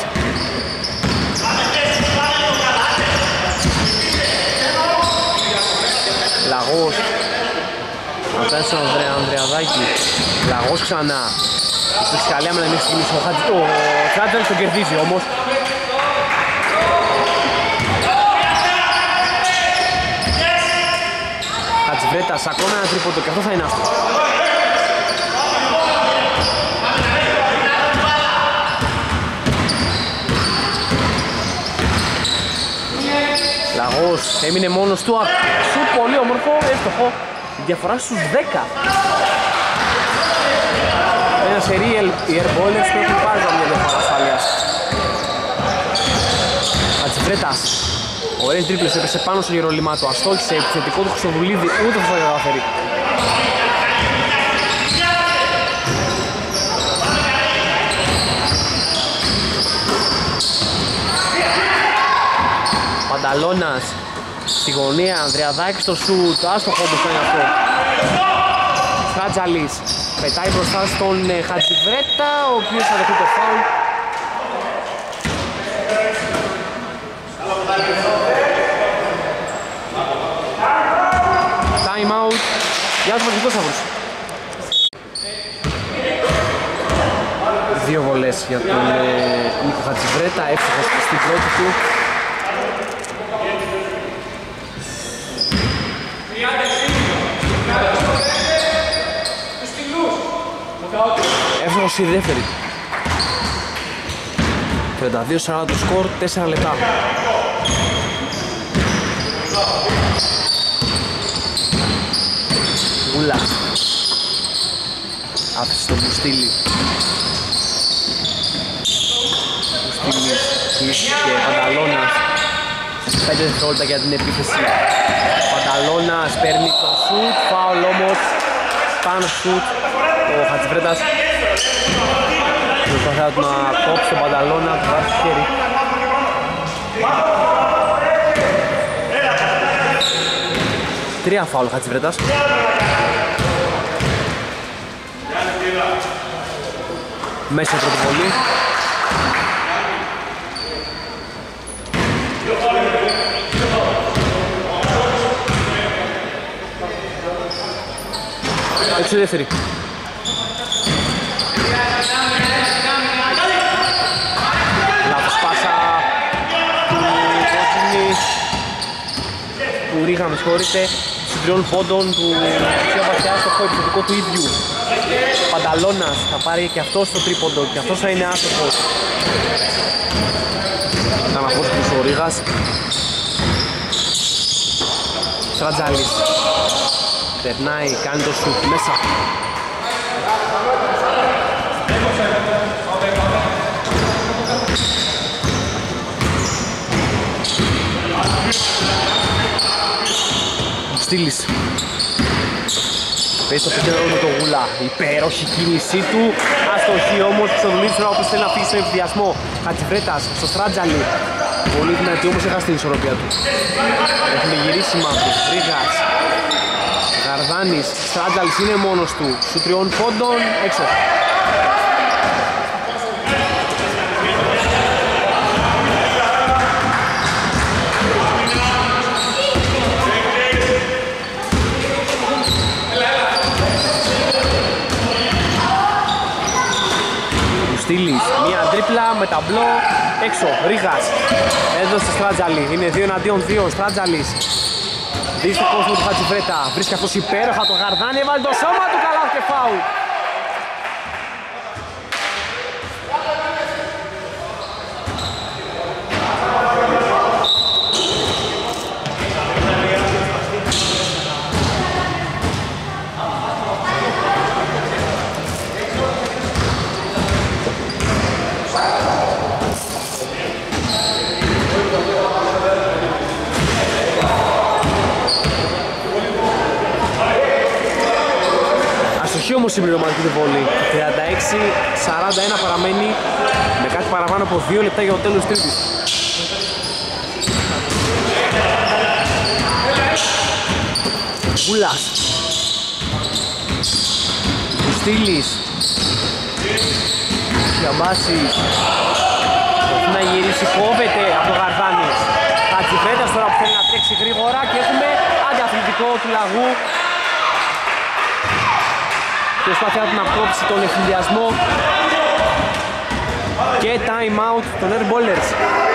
Λαγός. Αυτά είναι στον Ανδρεαδάκη. Λαγός ξανά. Υπήρξε καλή άμυνα μέχρι στιγμής. Ο Τσάντζελς τον κερδίζει όμως. Χατζιβρέτας ακόμα ένα τρίποντο και αυτό θα είναι άστοχο. Λαγός έμεινε μόνος του. Σου πολύ όμορφο, εύστοχο. Διαφορά στους δέκα. Ένα σερί οι Airballs που έχουν πάρει μια διαφορά ασφαλείας. Χατζιβρέτας. Ωραίες τρίπλες, έπεσε πάνω στο Γερολιμάτο. Αστόχησε, επιθετικό του Χριστοδουλίδη, ούτε θα το καταφέρει. Πανταλώνας. Στη γωνία, Ανδρεαδάκης στο σουτ, άστοχο όπως είναι αυτό. Στράτζαλης πετάει μπροστά στον Χατζιβρέτα, ο οποίος θα δεχτεί το φάουλ. Time out για τους Μπασκετόσαυρους. Δύο βολές για τον Νίκο Χατζιβρέτα, εύστοχος στην πρώτη του. Εύστοχος στη δεύτερη. τριάντα δύο σαράντα το σκορ, τέσσερα λεπτά. Γουλάς. Άφησε τον Μπουστήλη. Στήλης και Πανταλώνας. πέντε δευτερόλεπτα για την επίθεση. Πανταλώνας παίρνει το σουτ, φάουλ όμως. Πάνω σουτ ο Χατζιβρέτας. Προσπαθά να κόψει τον Πανταλώνα, του βάζει το χέρι. Τρία φάουλ ο Χατζιβρέτας. Μέσα πρώτη βολή. Έτσι δεύτερη. Λάθος πάσα του Κότσινη, του Ρίγα, με συγχωρείτε, των τριών πόντων του πιο βαθιά στο επιθετικό του ίδιου. Πανταλώνας θα πάρει και αυτός το τρίποντο και αυτός θα είναι άστοχος. Θα αναπόσχος ο Ρίγας. Στρατζάλης περνάει, κάνει το σουτ μέσα. Στήλης παίζει στο πεντέρο με το Γουλά. Υπέροχη κίνησή του. Αστοχή όμως ο Ξοδουλίτσου όπως θέλει να φύγει στον ευδιασμό. Χατζιβρέτας στο Στράτζαλι. Πολύ δυνατή όμως έχασε την ισορροπία του. Έχουν γυρίσει μαύρους. Ρίγας. Γαρδάνης. Στράτζαλις είναι μόνος του. Σου τριών πόντων έξω. Στήλης, μία τρίπλα με ταμπλό έξω, Ρίγας έδωσε Στράτζαλη, είναι δύο εναντίον δύο, Στράτζαλης δυστυχώς με του Χατζιβρέτα, βρίσκει αυτός υπέροχα το Γαρδάνη, έβαλε το σώμα του καλά και φάουλ. Αστοχή όμως συμπληρωματική του βολή. τριάντα έξι σαράντα ένα παραμένει με κάτι παραπάνω από δύο λεπτά για το τέλος τρίτης. Γουλάς. Στήλης. Γιαμπάσης. Πρέπει να γυρίσει, κόβεται από το Γαρδάνης. Χατζιβρέτας τώρα που θέλει να τρέξει γρήγορα και έχουμε αντιαθλητικό του Λαγού. Προσπάθειά του να κόψει τον εφηδιασμό και time out των Air Ballers.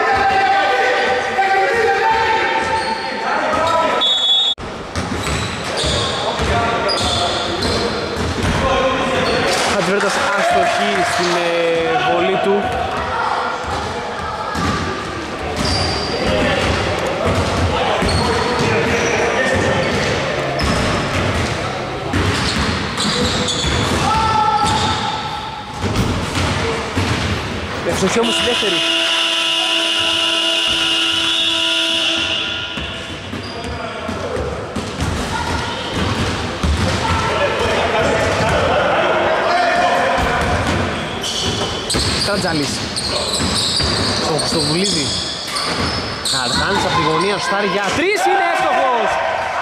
Χατζιβρέτας άστοχη στην ε, βολή του. Ευτυχώς όμως η δεύτερη. Στράτζαλης στο Χριστοβουλίδη. Γαρδάνης από τη γωνία, στάρει για τρεις, είναι εύστοχος.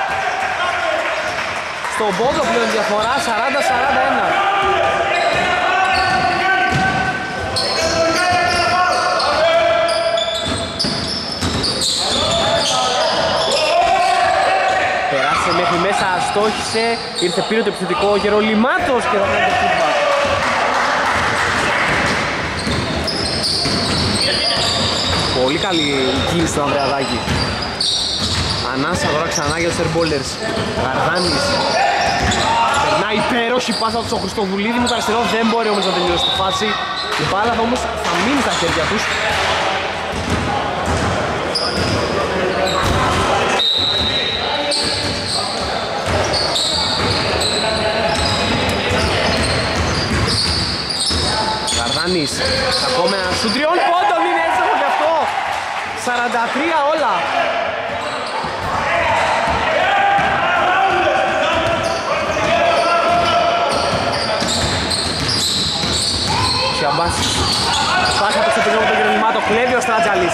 Στον πόντο πλέον διαφορά σαράντα σαράντα ένα. Περάσε μέχρι μέσα, αστόχησε, ήρθε πήρε το επιθετικό Γερολιμάτος και θα κάνει το feedback. Πολύ καλή κίνηση στον Ανδρεαδάκη. Ανάσα τώρα ξανά για τους Air Ballers. Γαρδάνης. Περνάει υπέροχη πάσα του στο Χριστοβουλίδη, με το αριστερό δεν μπορεί όμως να τελειώσει τη φάση. Η μπάλα όμως θα μείνει στα χέρια τους. Γαρδάνης, ακόμα ένα σου τριών πόντων, είναι σαράντα τρία όλα. Σιαμπάς. Πάσα από ξεπηγνώμη τον Γερολιμάτο, κλέβει ο Στράτζαλης.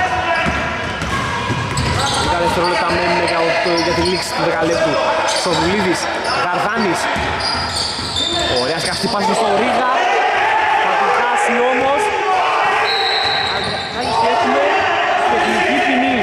Λίγα δευτερόλεπτα μένουν για, για τη λήξη του δεκαλέπτου. Σοβουλίδης, Γαρδάνης. Ωραία σκαφτή πάση στο Ρίγα. Θα τη χάσει όμως. Θα έχουμε τεχνική ποινή.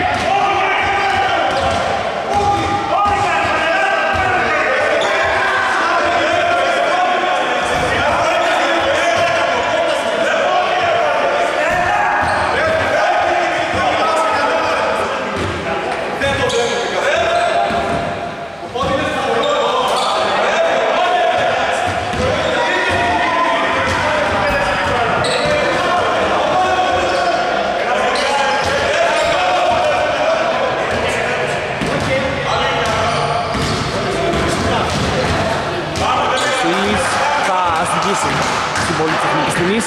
Στην πόλη της Εθνικής Ποινής.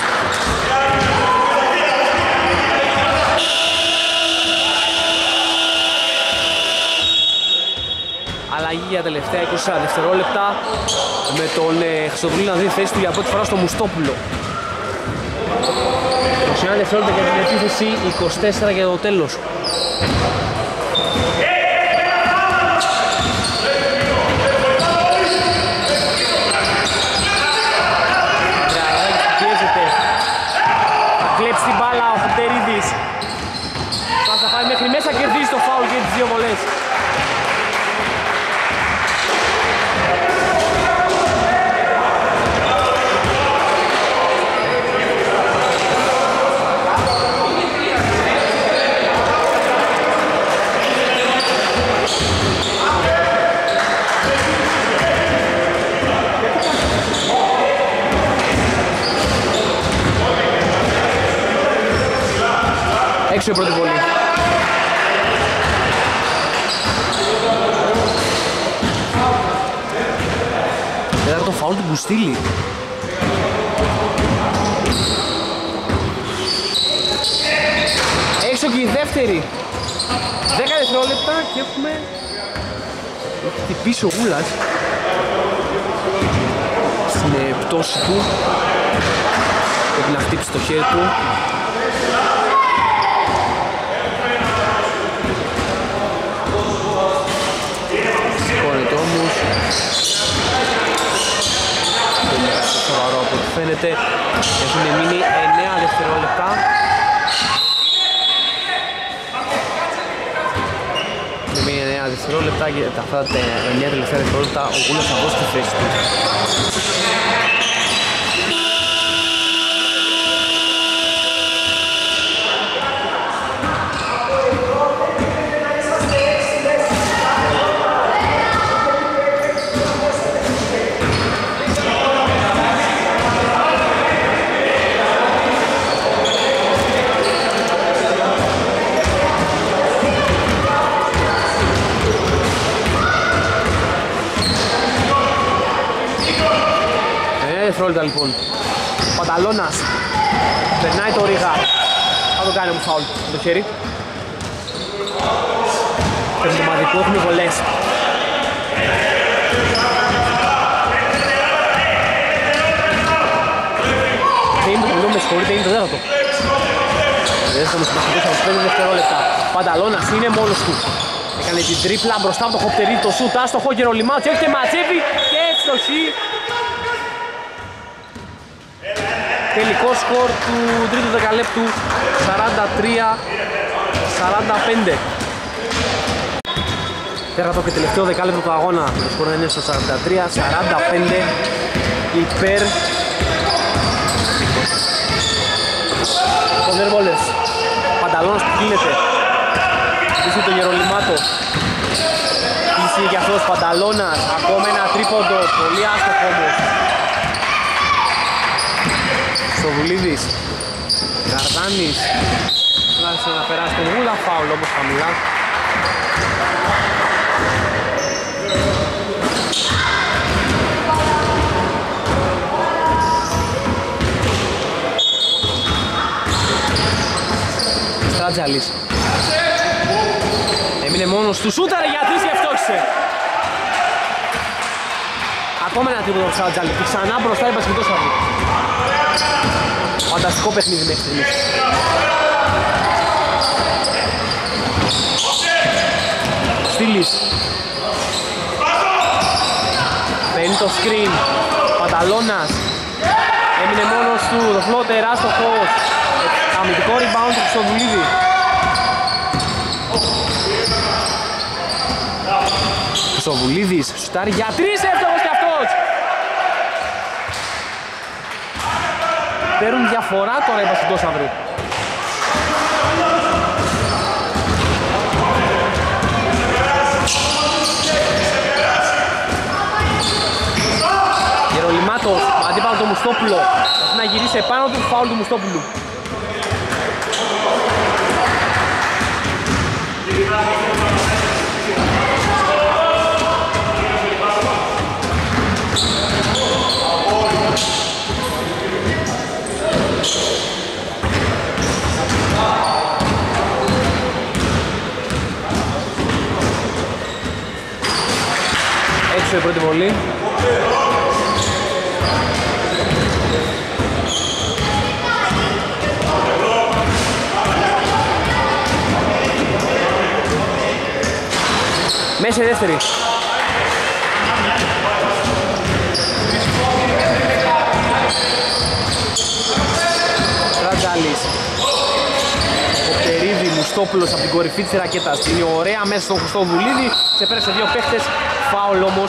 Αλλαγή για τελευταία είκοσι δευτερόλεπτα με τον ε, Χρυσοδουλή να δίνει θέση του για πρώτη φορά στο Μουστόπουλο. είκοσι ένα δευτερόλεπτα για την επίθεση, είκοσι τέσσερα για το τέλος. Στην μπάλα ο Φουτερίδης. Θα πάει μέχρι μέσα, κερδίζει το φάουλ και τις δύο βολές. Έξω η πρώτη βολή. Τέταρτο φάουλ του Μπουστήλη. Έξω και η δεύτερη. δέκα δευτερόλεπτα και έχουμε... Έχει χτυπήσει ο Γούλας στην πτώση του. Πρέπει να χτύψει το χέρι του. Σηκώνεται όμως. Δεν είναι κάτι σοβαρό από ό,τι φαίνεται. Έχουν μείνει εννέα δευτερόλεπτα. Έχουν μείνει εννέα δευτερόλεπτα και αυτά τα εννέα τελευταία δευτερόλεπτα ο Γούλας θα δώσει τη θέση του. Δευτερόλεπτα λοιπόν. Πανταλώνας. Περνάει το Ρίγα. Θα το κάνει όμως φάουλ με το χέρι. Παίρνει το μαδικό, έχουμε βολές. Είναι το με συγχωρείτε, είναι το τέταρτο. Δεν θα μας προσφυγήσει από πέντε δευτερόλεπτα. Πανταλώνας είναι μόνος του. Έκανε την τρίπλα μπροστά από το χοπτερί, το σούτ, άστοχο Γερολιμάτσο, έχει και ματσέβει και εύστοχη. Τελικό σκορ του τρίτου δεκαλέπτου σαράντα τρία σαράντα πέντε. Τέταρτο και τελευταίο δεκάλεπτο του αγώνα. Το σκορ είναι στο σαράντα τρία σαράντα πέντε υπέρ των Ερβόλες. Πανταλώνας που κλείνεται. Κλείσει το Γερολιμάτο. Κλείσει και αυτός Πανταλώνας. Ακόμα ένα τρίποντο. Πολύ άστοχο όμως. Σοβουλίδης, Γαρδάνης, πλάσε να περάσει τον Γούλα, φάουλ όμως χαμηλά. Στράτζαλης. Έμεινε μόνος του, σούταρε για τρεις και ευτόχισε. Ακόμα ένα τρίποντο από Στράτζαλη και ξανά μπροστά η μπασκετόσαυρη. Φανταστικό παιχνίδι μέχρι στιγμής. Στήλης. Παίρνει το screen. Πανταλώνας. Έμεινε μόνος του, το φλότερ, άστοχος. Αμυντικό rebound του Χρυστοβουλίδη. Χρυστοβουλίδης σουτάρει για τρεις, εύστοχος κι αυτός. Παίρνουν διαφορά τώρα οι μπασκετόσαυροι. Γερολιμάτος, αντίπαλο το Μουστόπουλο. Πρέπει να γυρίσει επάνω του, φάουλ του Μουστόπουλου. Έξω η πρώτη βολή. Μέσα η δεύτερη. Στράτζαλης. Ο Περίδη, Μουστόπουλος από την κορυφή της ρακέτας. Είναι ωραία μέσα στον Χρυστοβουλίδη. Ξεπέρασε δύο παίχτες. Φάουλ όμως.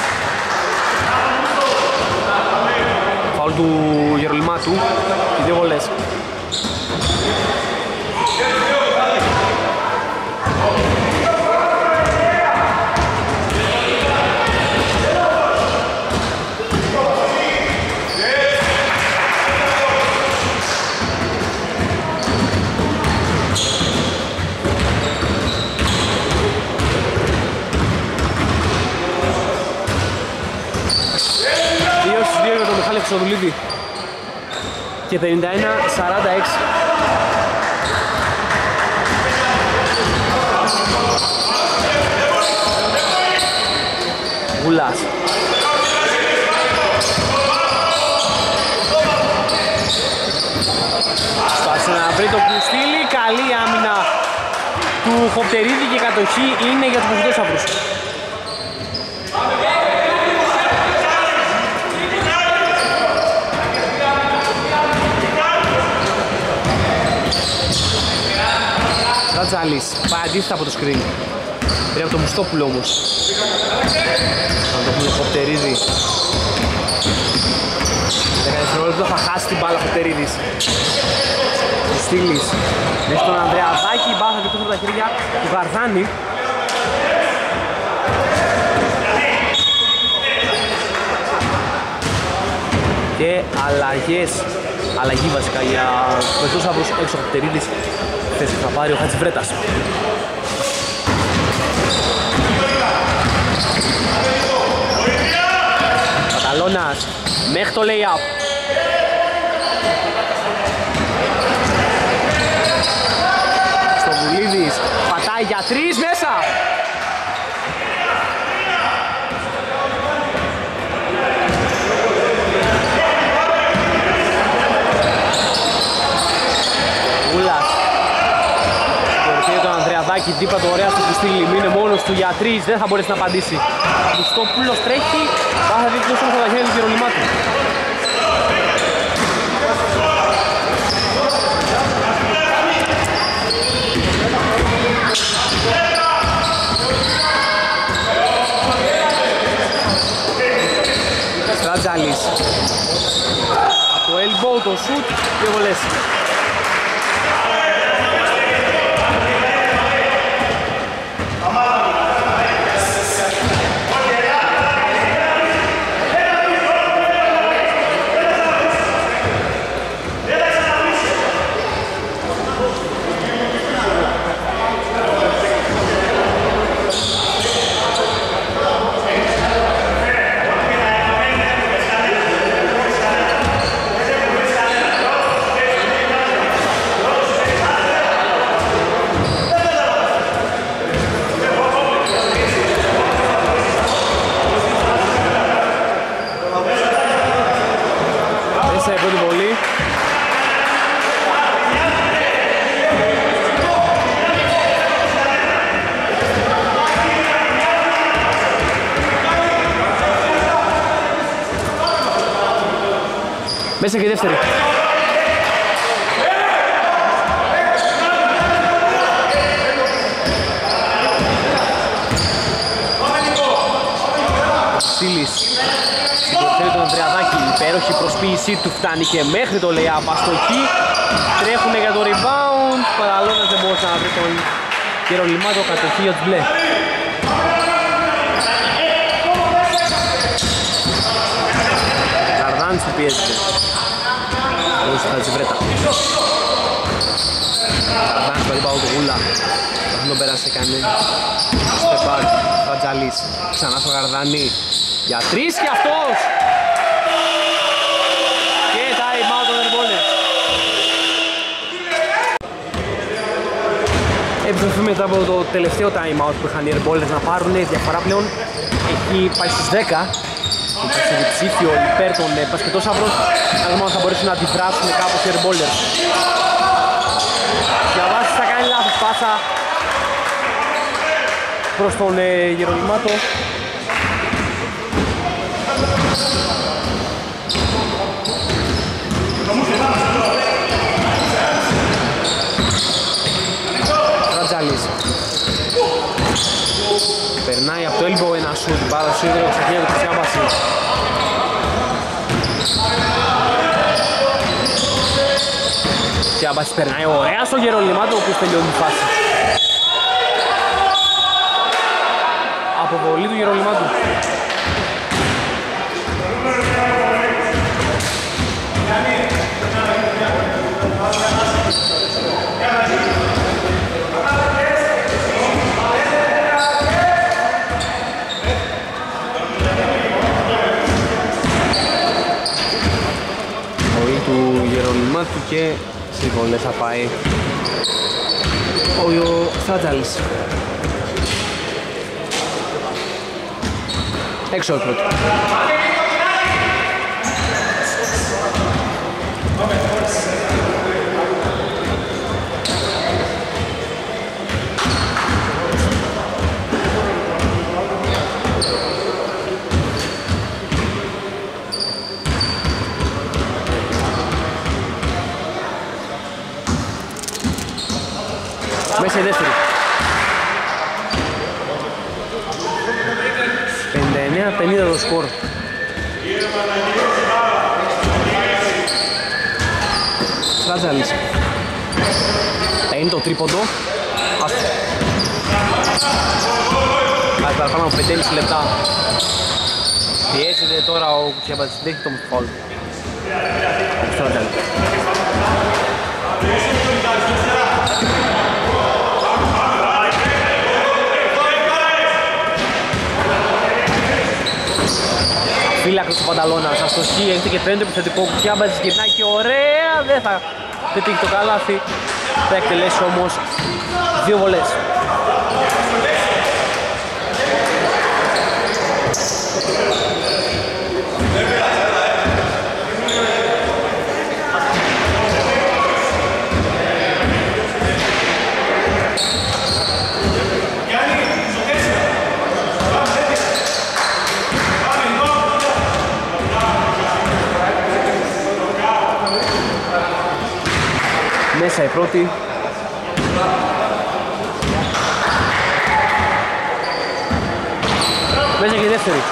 Φάουλ του Γερολιμάτου. Οι δύο βολές. Χρυστοβουλίδη και πενήντα ένα σαράντα έξι. Γουλάς. Σπάσε να βρει το Κουστήλι, καλή άμυνα του Χοπτερίδη και η κατοχή είναι για τους μπασκετόσαυρους. Στράτζαλης, πάει αντίθετα από το screen. Πήρε από το Μουστόπουλο όμως. Από το Χοπτερίδη. δέκα δευτερόλεπτα θα χάσει την μπάλα Χοπτερίδης. Στήλης. Μέχρι τον Ανδρεαδάκη, η μπάλα θα διχώσει από τα χέρια του Βαρδάνη. Και αλλαγές. Αλλαγή βασικά για τους μπασκετόσαυρους, έξω ο Χοπτερίδης. Θέση θα πάρει ο Χατζιβρέτας. Παταλώνας μέχρι το lay-up. Στοβουλίδης πατάει για τρεις μέσα. Ούλας. Ανδρεαδάκη, δίπλα το ωραία στο Κουστήλι, είναι μόνος του για τρεις, δεν θα μπορέσει να απαντήσει. Μουστόπουλος τρέχει, θα δει ποιος όμως τα χέρια του Γερολιμάτου. Στράτζαλης. Από το elbow το shoot και βολές. Μέσα και η δεύτερη. Βασίλης συμπορφέρει τον Ανδριαδάκη, υπέροχη προσποίησή του, φτάνει και μέχρι το layup. Αστοχή, τρέχουνε για το rebound, Παραλώνας δεν μπορούσε να βρει τον Γερολιμάτο, κατοχή για τους μπλε. Καρδάνης του πιέζεται, όσο θα τσιβρέτα. Καρδάνης το rebound του Γούλα, δεν τον πέρασε κανένα. Στεπάκ, Βατζαλής, ξανά στο Καρδάνη, για τρεις και αυτός! Και time out των Airballs. Επιστροφή μετά από το τελευταίο time out που είχαν οι Airballs να πάρουν, η διαφορά πλέον έχει πάει στους δέκα. Υπάρχει διψήφιο υπέρ των μπασκετόσαυρων, να δούμε αν θα μπορέσουν να αντιδράσουν κάπως οι Airballs. Διαβάσεις θα κάνει λάθος πάσα προς τον ε, Γερολιμάτο. Ρατζάλης περνάει από το elbow ένα σουτ, μπάλα στο ίδιο ξεχεία του Τσιάμπαση. Τσιάμπασης περνάει ωραία στο Γερολιμάτο, ο οποίος τελειώνει τη φάση. Αποβολή του Γερολιμάτου. Βολή του Γερολιμάτου και στις βολές θα πάει ο Στρατζάλης. Έξω πρώτο. Μέσα η δεύτερη. πενήντα εννέα πενήντα το σκορ. Στρατζάλης. Είναι το τρίποντο. Άστο. Πάει παραπάνω από πέντε και μισό λεπτά. Πιέζεται τώρα ο Κουτσιάμπατης, δέχεται το φάουλ. Ο Στρατζάλης. Φύλακρος του Πανταλώνας, αστοχή, έχετε και πέντε επιθετικό, Κουτσιάμπατης γυρνάει και ωραία, δεν θα πετύχει το καλάθι, θα εκτελέσει όμως δύο βολές. Μέσα η πρώτη. Μέσα και η δεύτερη.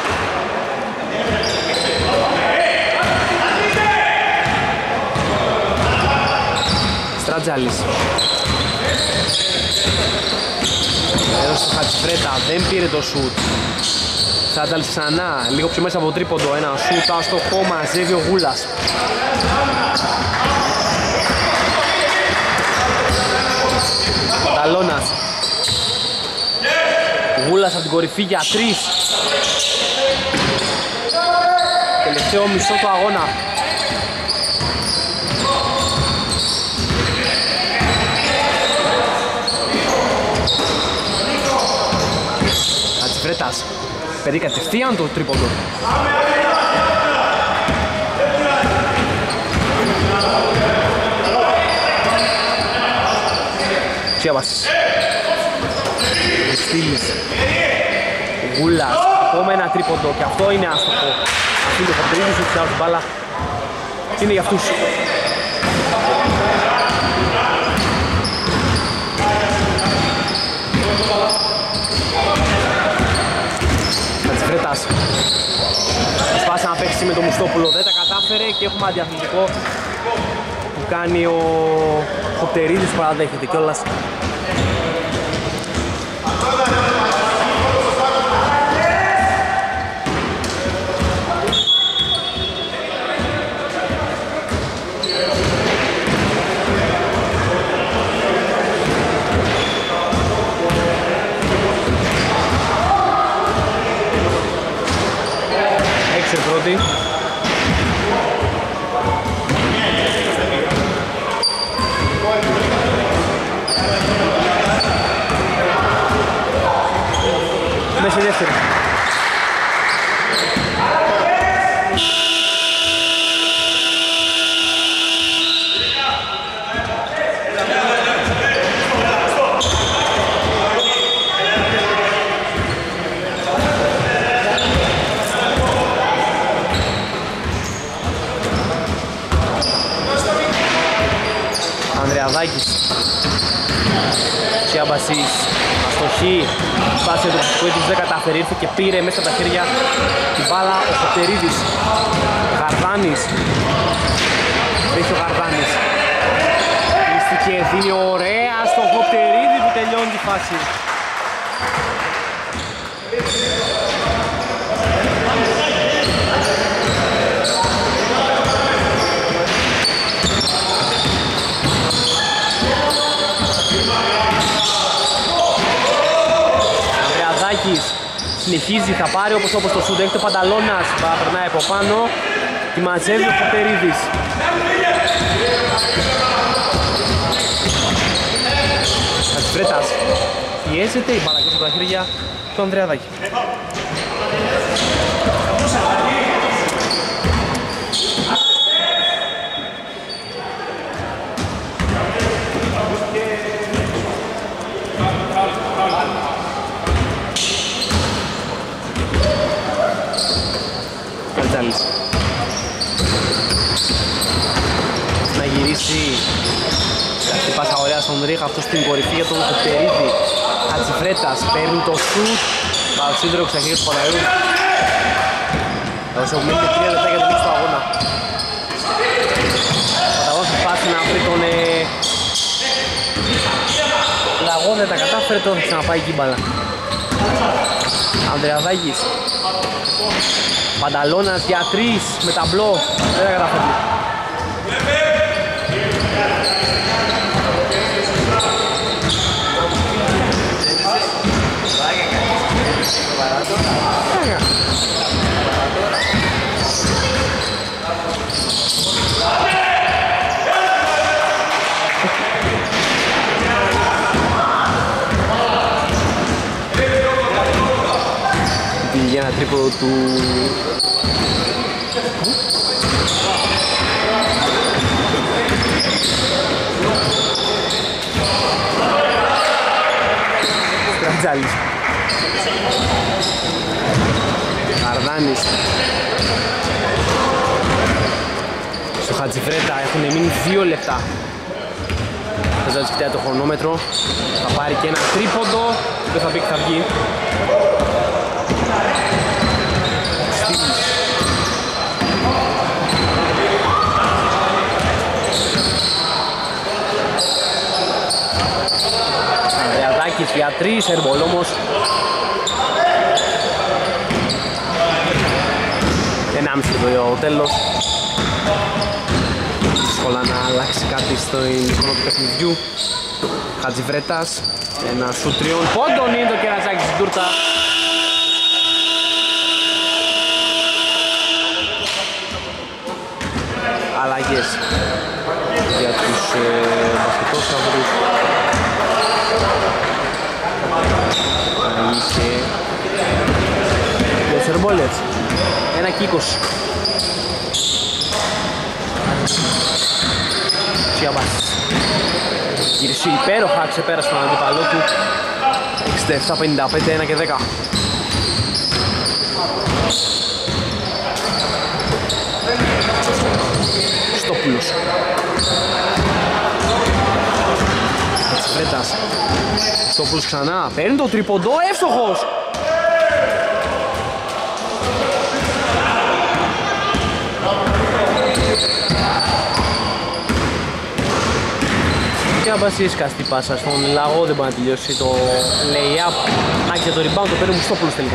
Στρατζάλης. Έδωσε το Χατσιφρέτα, δεν πήρε το σουτ. Στρατζάλης ξανά, λίγο πιο μέσα από τρίποντο, ένα σουτ άστοχο, μαζεύει ο Γούλας. Πανταλώνας. Γούλας από την κορυφή για τρεις. Τελευταίο μισό του αγώνα. Κατσιφρέτας. Παιδί κατευθείαν το τρίποντο. Τσιάβασης. Στήλης. Γούλας. Ακόμα ένα τρίποντο και αυτό είναι άστοχο. Αυτή το χαρτρίδι σου ξεχνάω την μπάλα είναι για αυτούς. Κατσιφρέτας προσπάθησε να παίξει με τον Μουστόπουλο, δεν τα κατάφερε και έχουμε αντιαθλητικό που κάνει ο Χοπτερίδης, παραδέχεται κιόλας. Έξι πρώτη. Μέση δεύτερη. Ανδρεαδάκης, Τσιάμπασης, αστοχή, σπάσε το Κουέτης, δεν κατάφερε, ήρθε και πήρε μέσα από τα χέρια την μπάλα ο Χοπτερίδης. Γαρδάνης, έχει ο Γαρδάνης, λύστηκε, δίνει ωραία στον Χοπτερίδη που τελειώνει τη φάση. Συνεχίζει, θα πάρει όπως όπως το σούντ, έχει το Πανταλώνας, περνάει από πάνω, τη μαζεύει ο Χοπτερίδης. Κατσιφρέτας πιέζεται, η μπάλα και στα χέρια του Ανδρεαδάκη. Να γυρίσει, αυτή πάσα ωραία στον Ρίχα, αυτό στην κορυφή για τον Χοπτερίδη. Κατσιφρέτας παίρνει το σουτ, παρασύνδρομο στα χέρια του Παναγιού. Όσο έχουμε μείνει τρία λεπτά για το λήξη του αγώνα. Παταγός προσπάθησε να βρει τον ε... Λαγό, δεν τα κατάφερε, τώρα θα ξαναπάει εκεί μπάλα. Ανδρεαδάκης, Πανταλώνας για τρεις με ταμπλό, δεν τα καταφέρει. Πήγε ένα τρίποδο του Στρατζάλης. Γαρδάνης στο Χατζιφρέτα, έχουν μείνει δύο λεπτά. Θα ζάλεις κοιτάει το χρονόμετρο, θα πάρει και ένα τρίποντο, δεν θα πει και θα βγει. Ανδρεαδάκης για τρεις, έρμπολ όμως. ενάμιση λεπτό ο τέλος. Δύσκολα να αλλάξει κάτι στο εικόνα του παιχνιδιού. Χατζιβρέτας, ένα σου τριών πόντων, είναι το κερασάκι στην τούρτα. Αλλαγές για τους ε, μπασκετόσαυρους. Είχε ο Σερμπόλετς, ένα και είκοσι. Τσιαμπάσης γύρισε υπέροχα, ξεπέρασε τον αντιπαλό του. εξήντα επτά πενήντα πέντε, ένα και δέκα. Χριστόπουλος. Τσιφρέτας. Χριστόπουλος ξανά, παίρνει το τρίποντο, εύστοχος! Και Αμπασίσκα στην πάσα στον Λαγό, δεν μπορεί να τελειώσει το lay-up. Α, και το rebound το παίρνει ο Χριστόπουλος τελικά.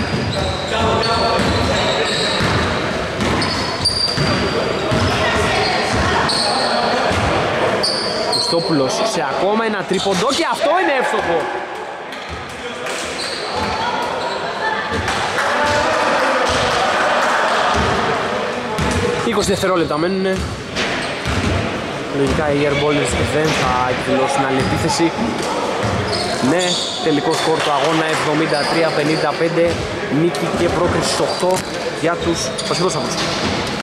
Χριστόπουλος σε ακόμα ένα τρίποντο και αυτό είναι εύστοχο. είκοσι δευτερόλεπτα μένουνε. Λογικά οι airballers δεν θα εκδηλώσουν άλλη επίθεση. Ναι, τελικό σκορ του αγώνα εβδομήντα τρία πενήντα πέντε, νίκη και πρόκριση στις οκτώ για τους Πασχεδόσαυρους.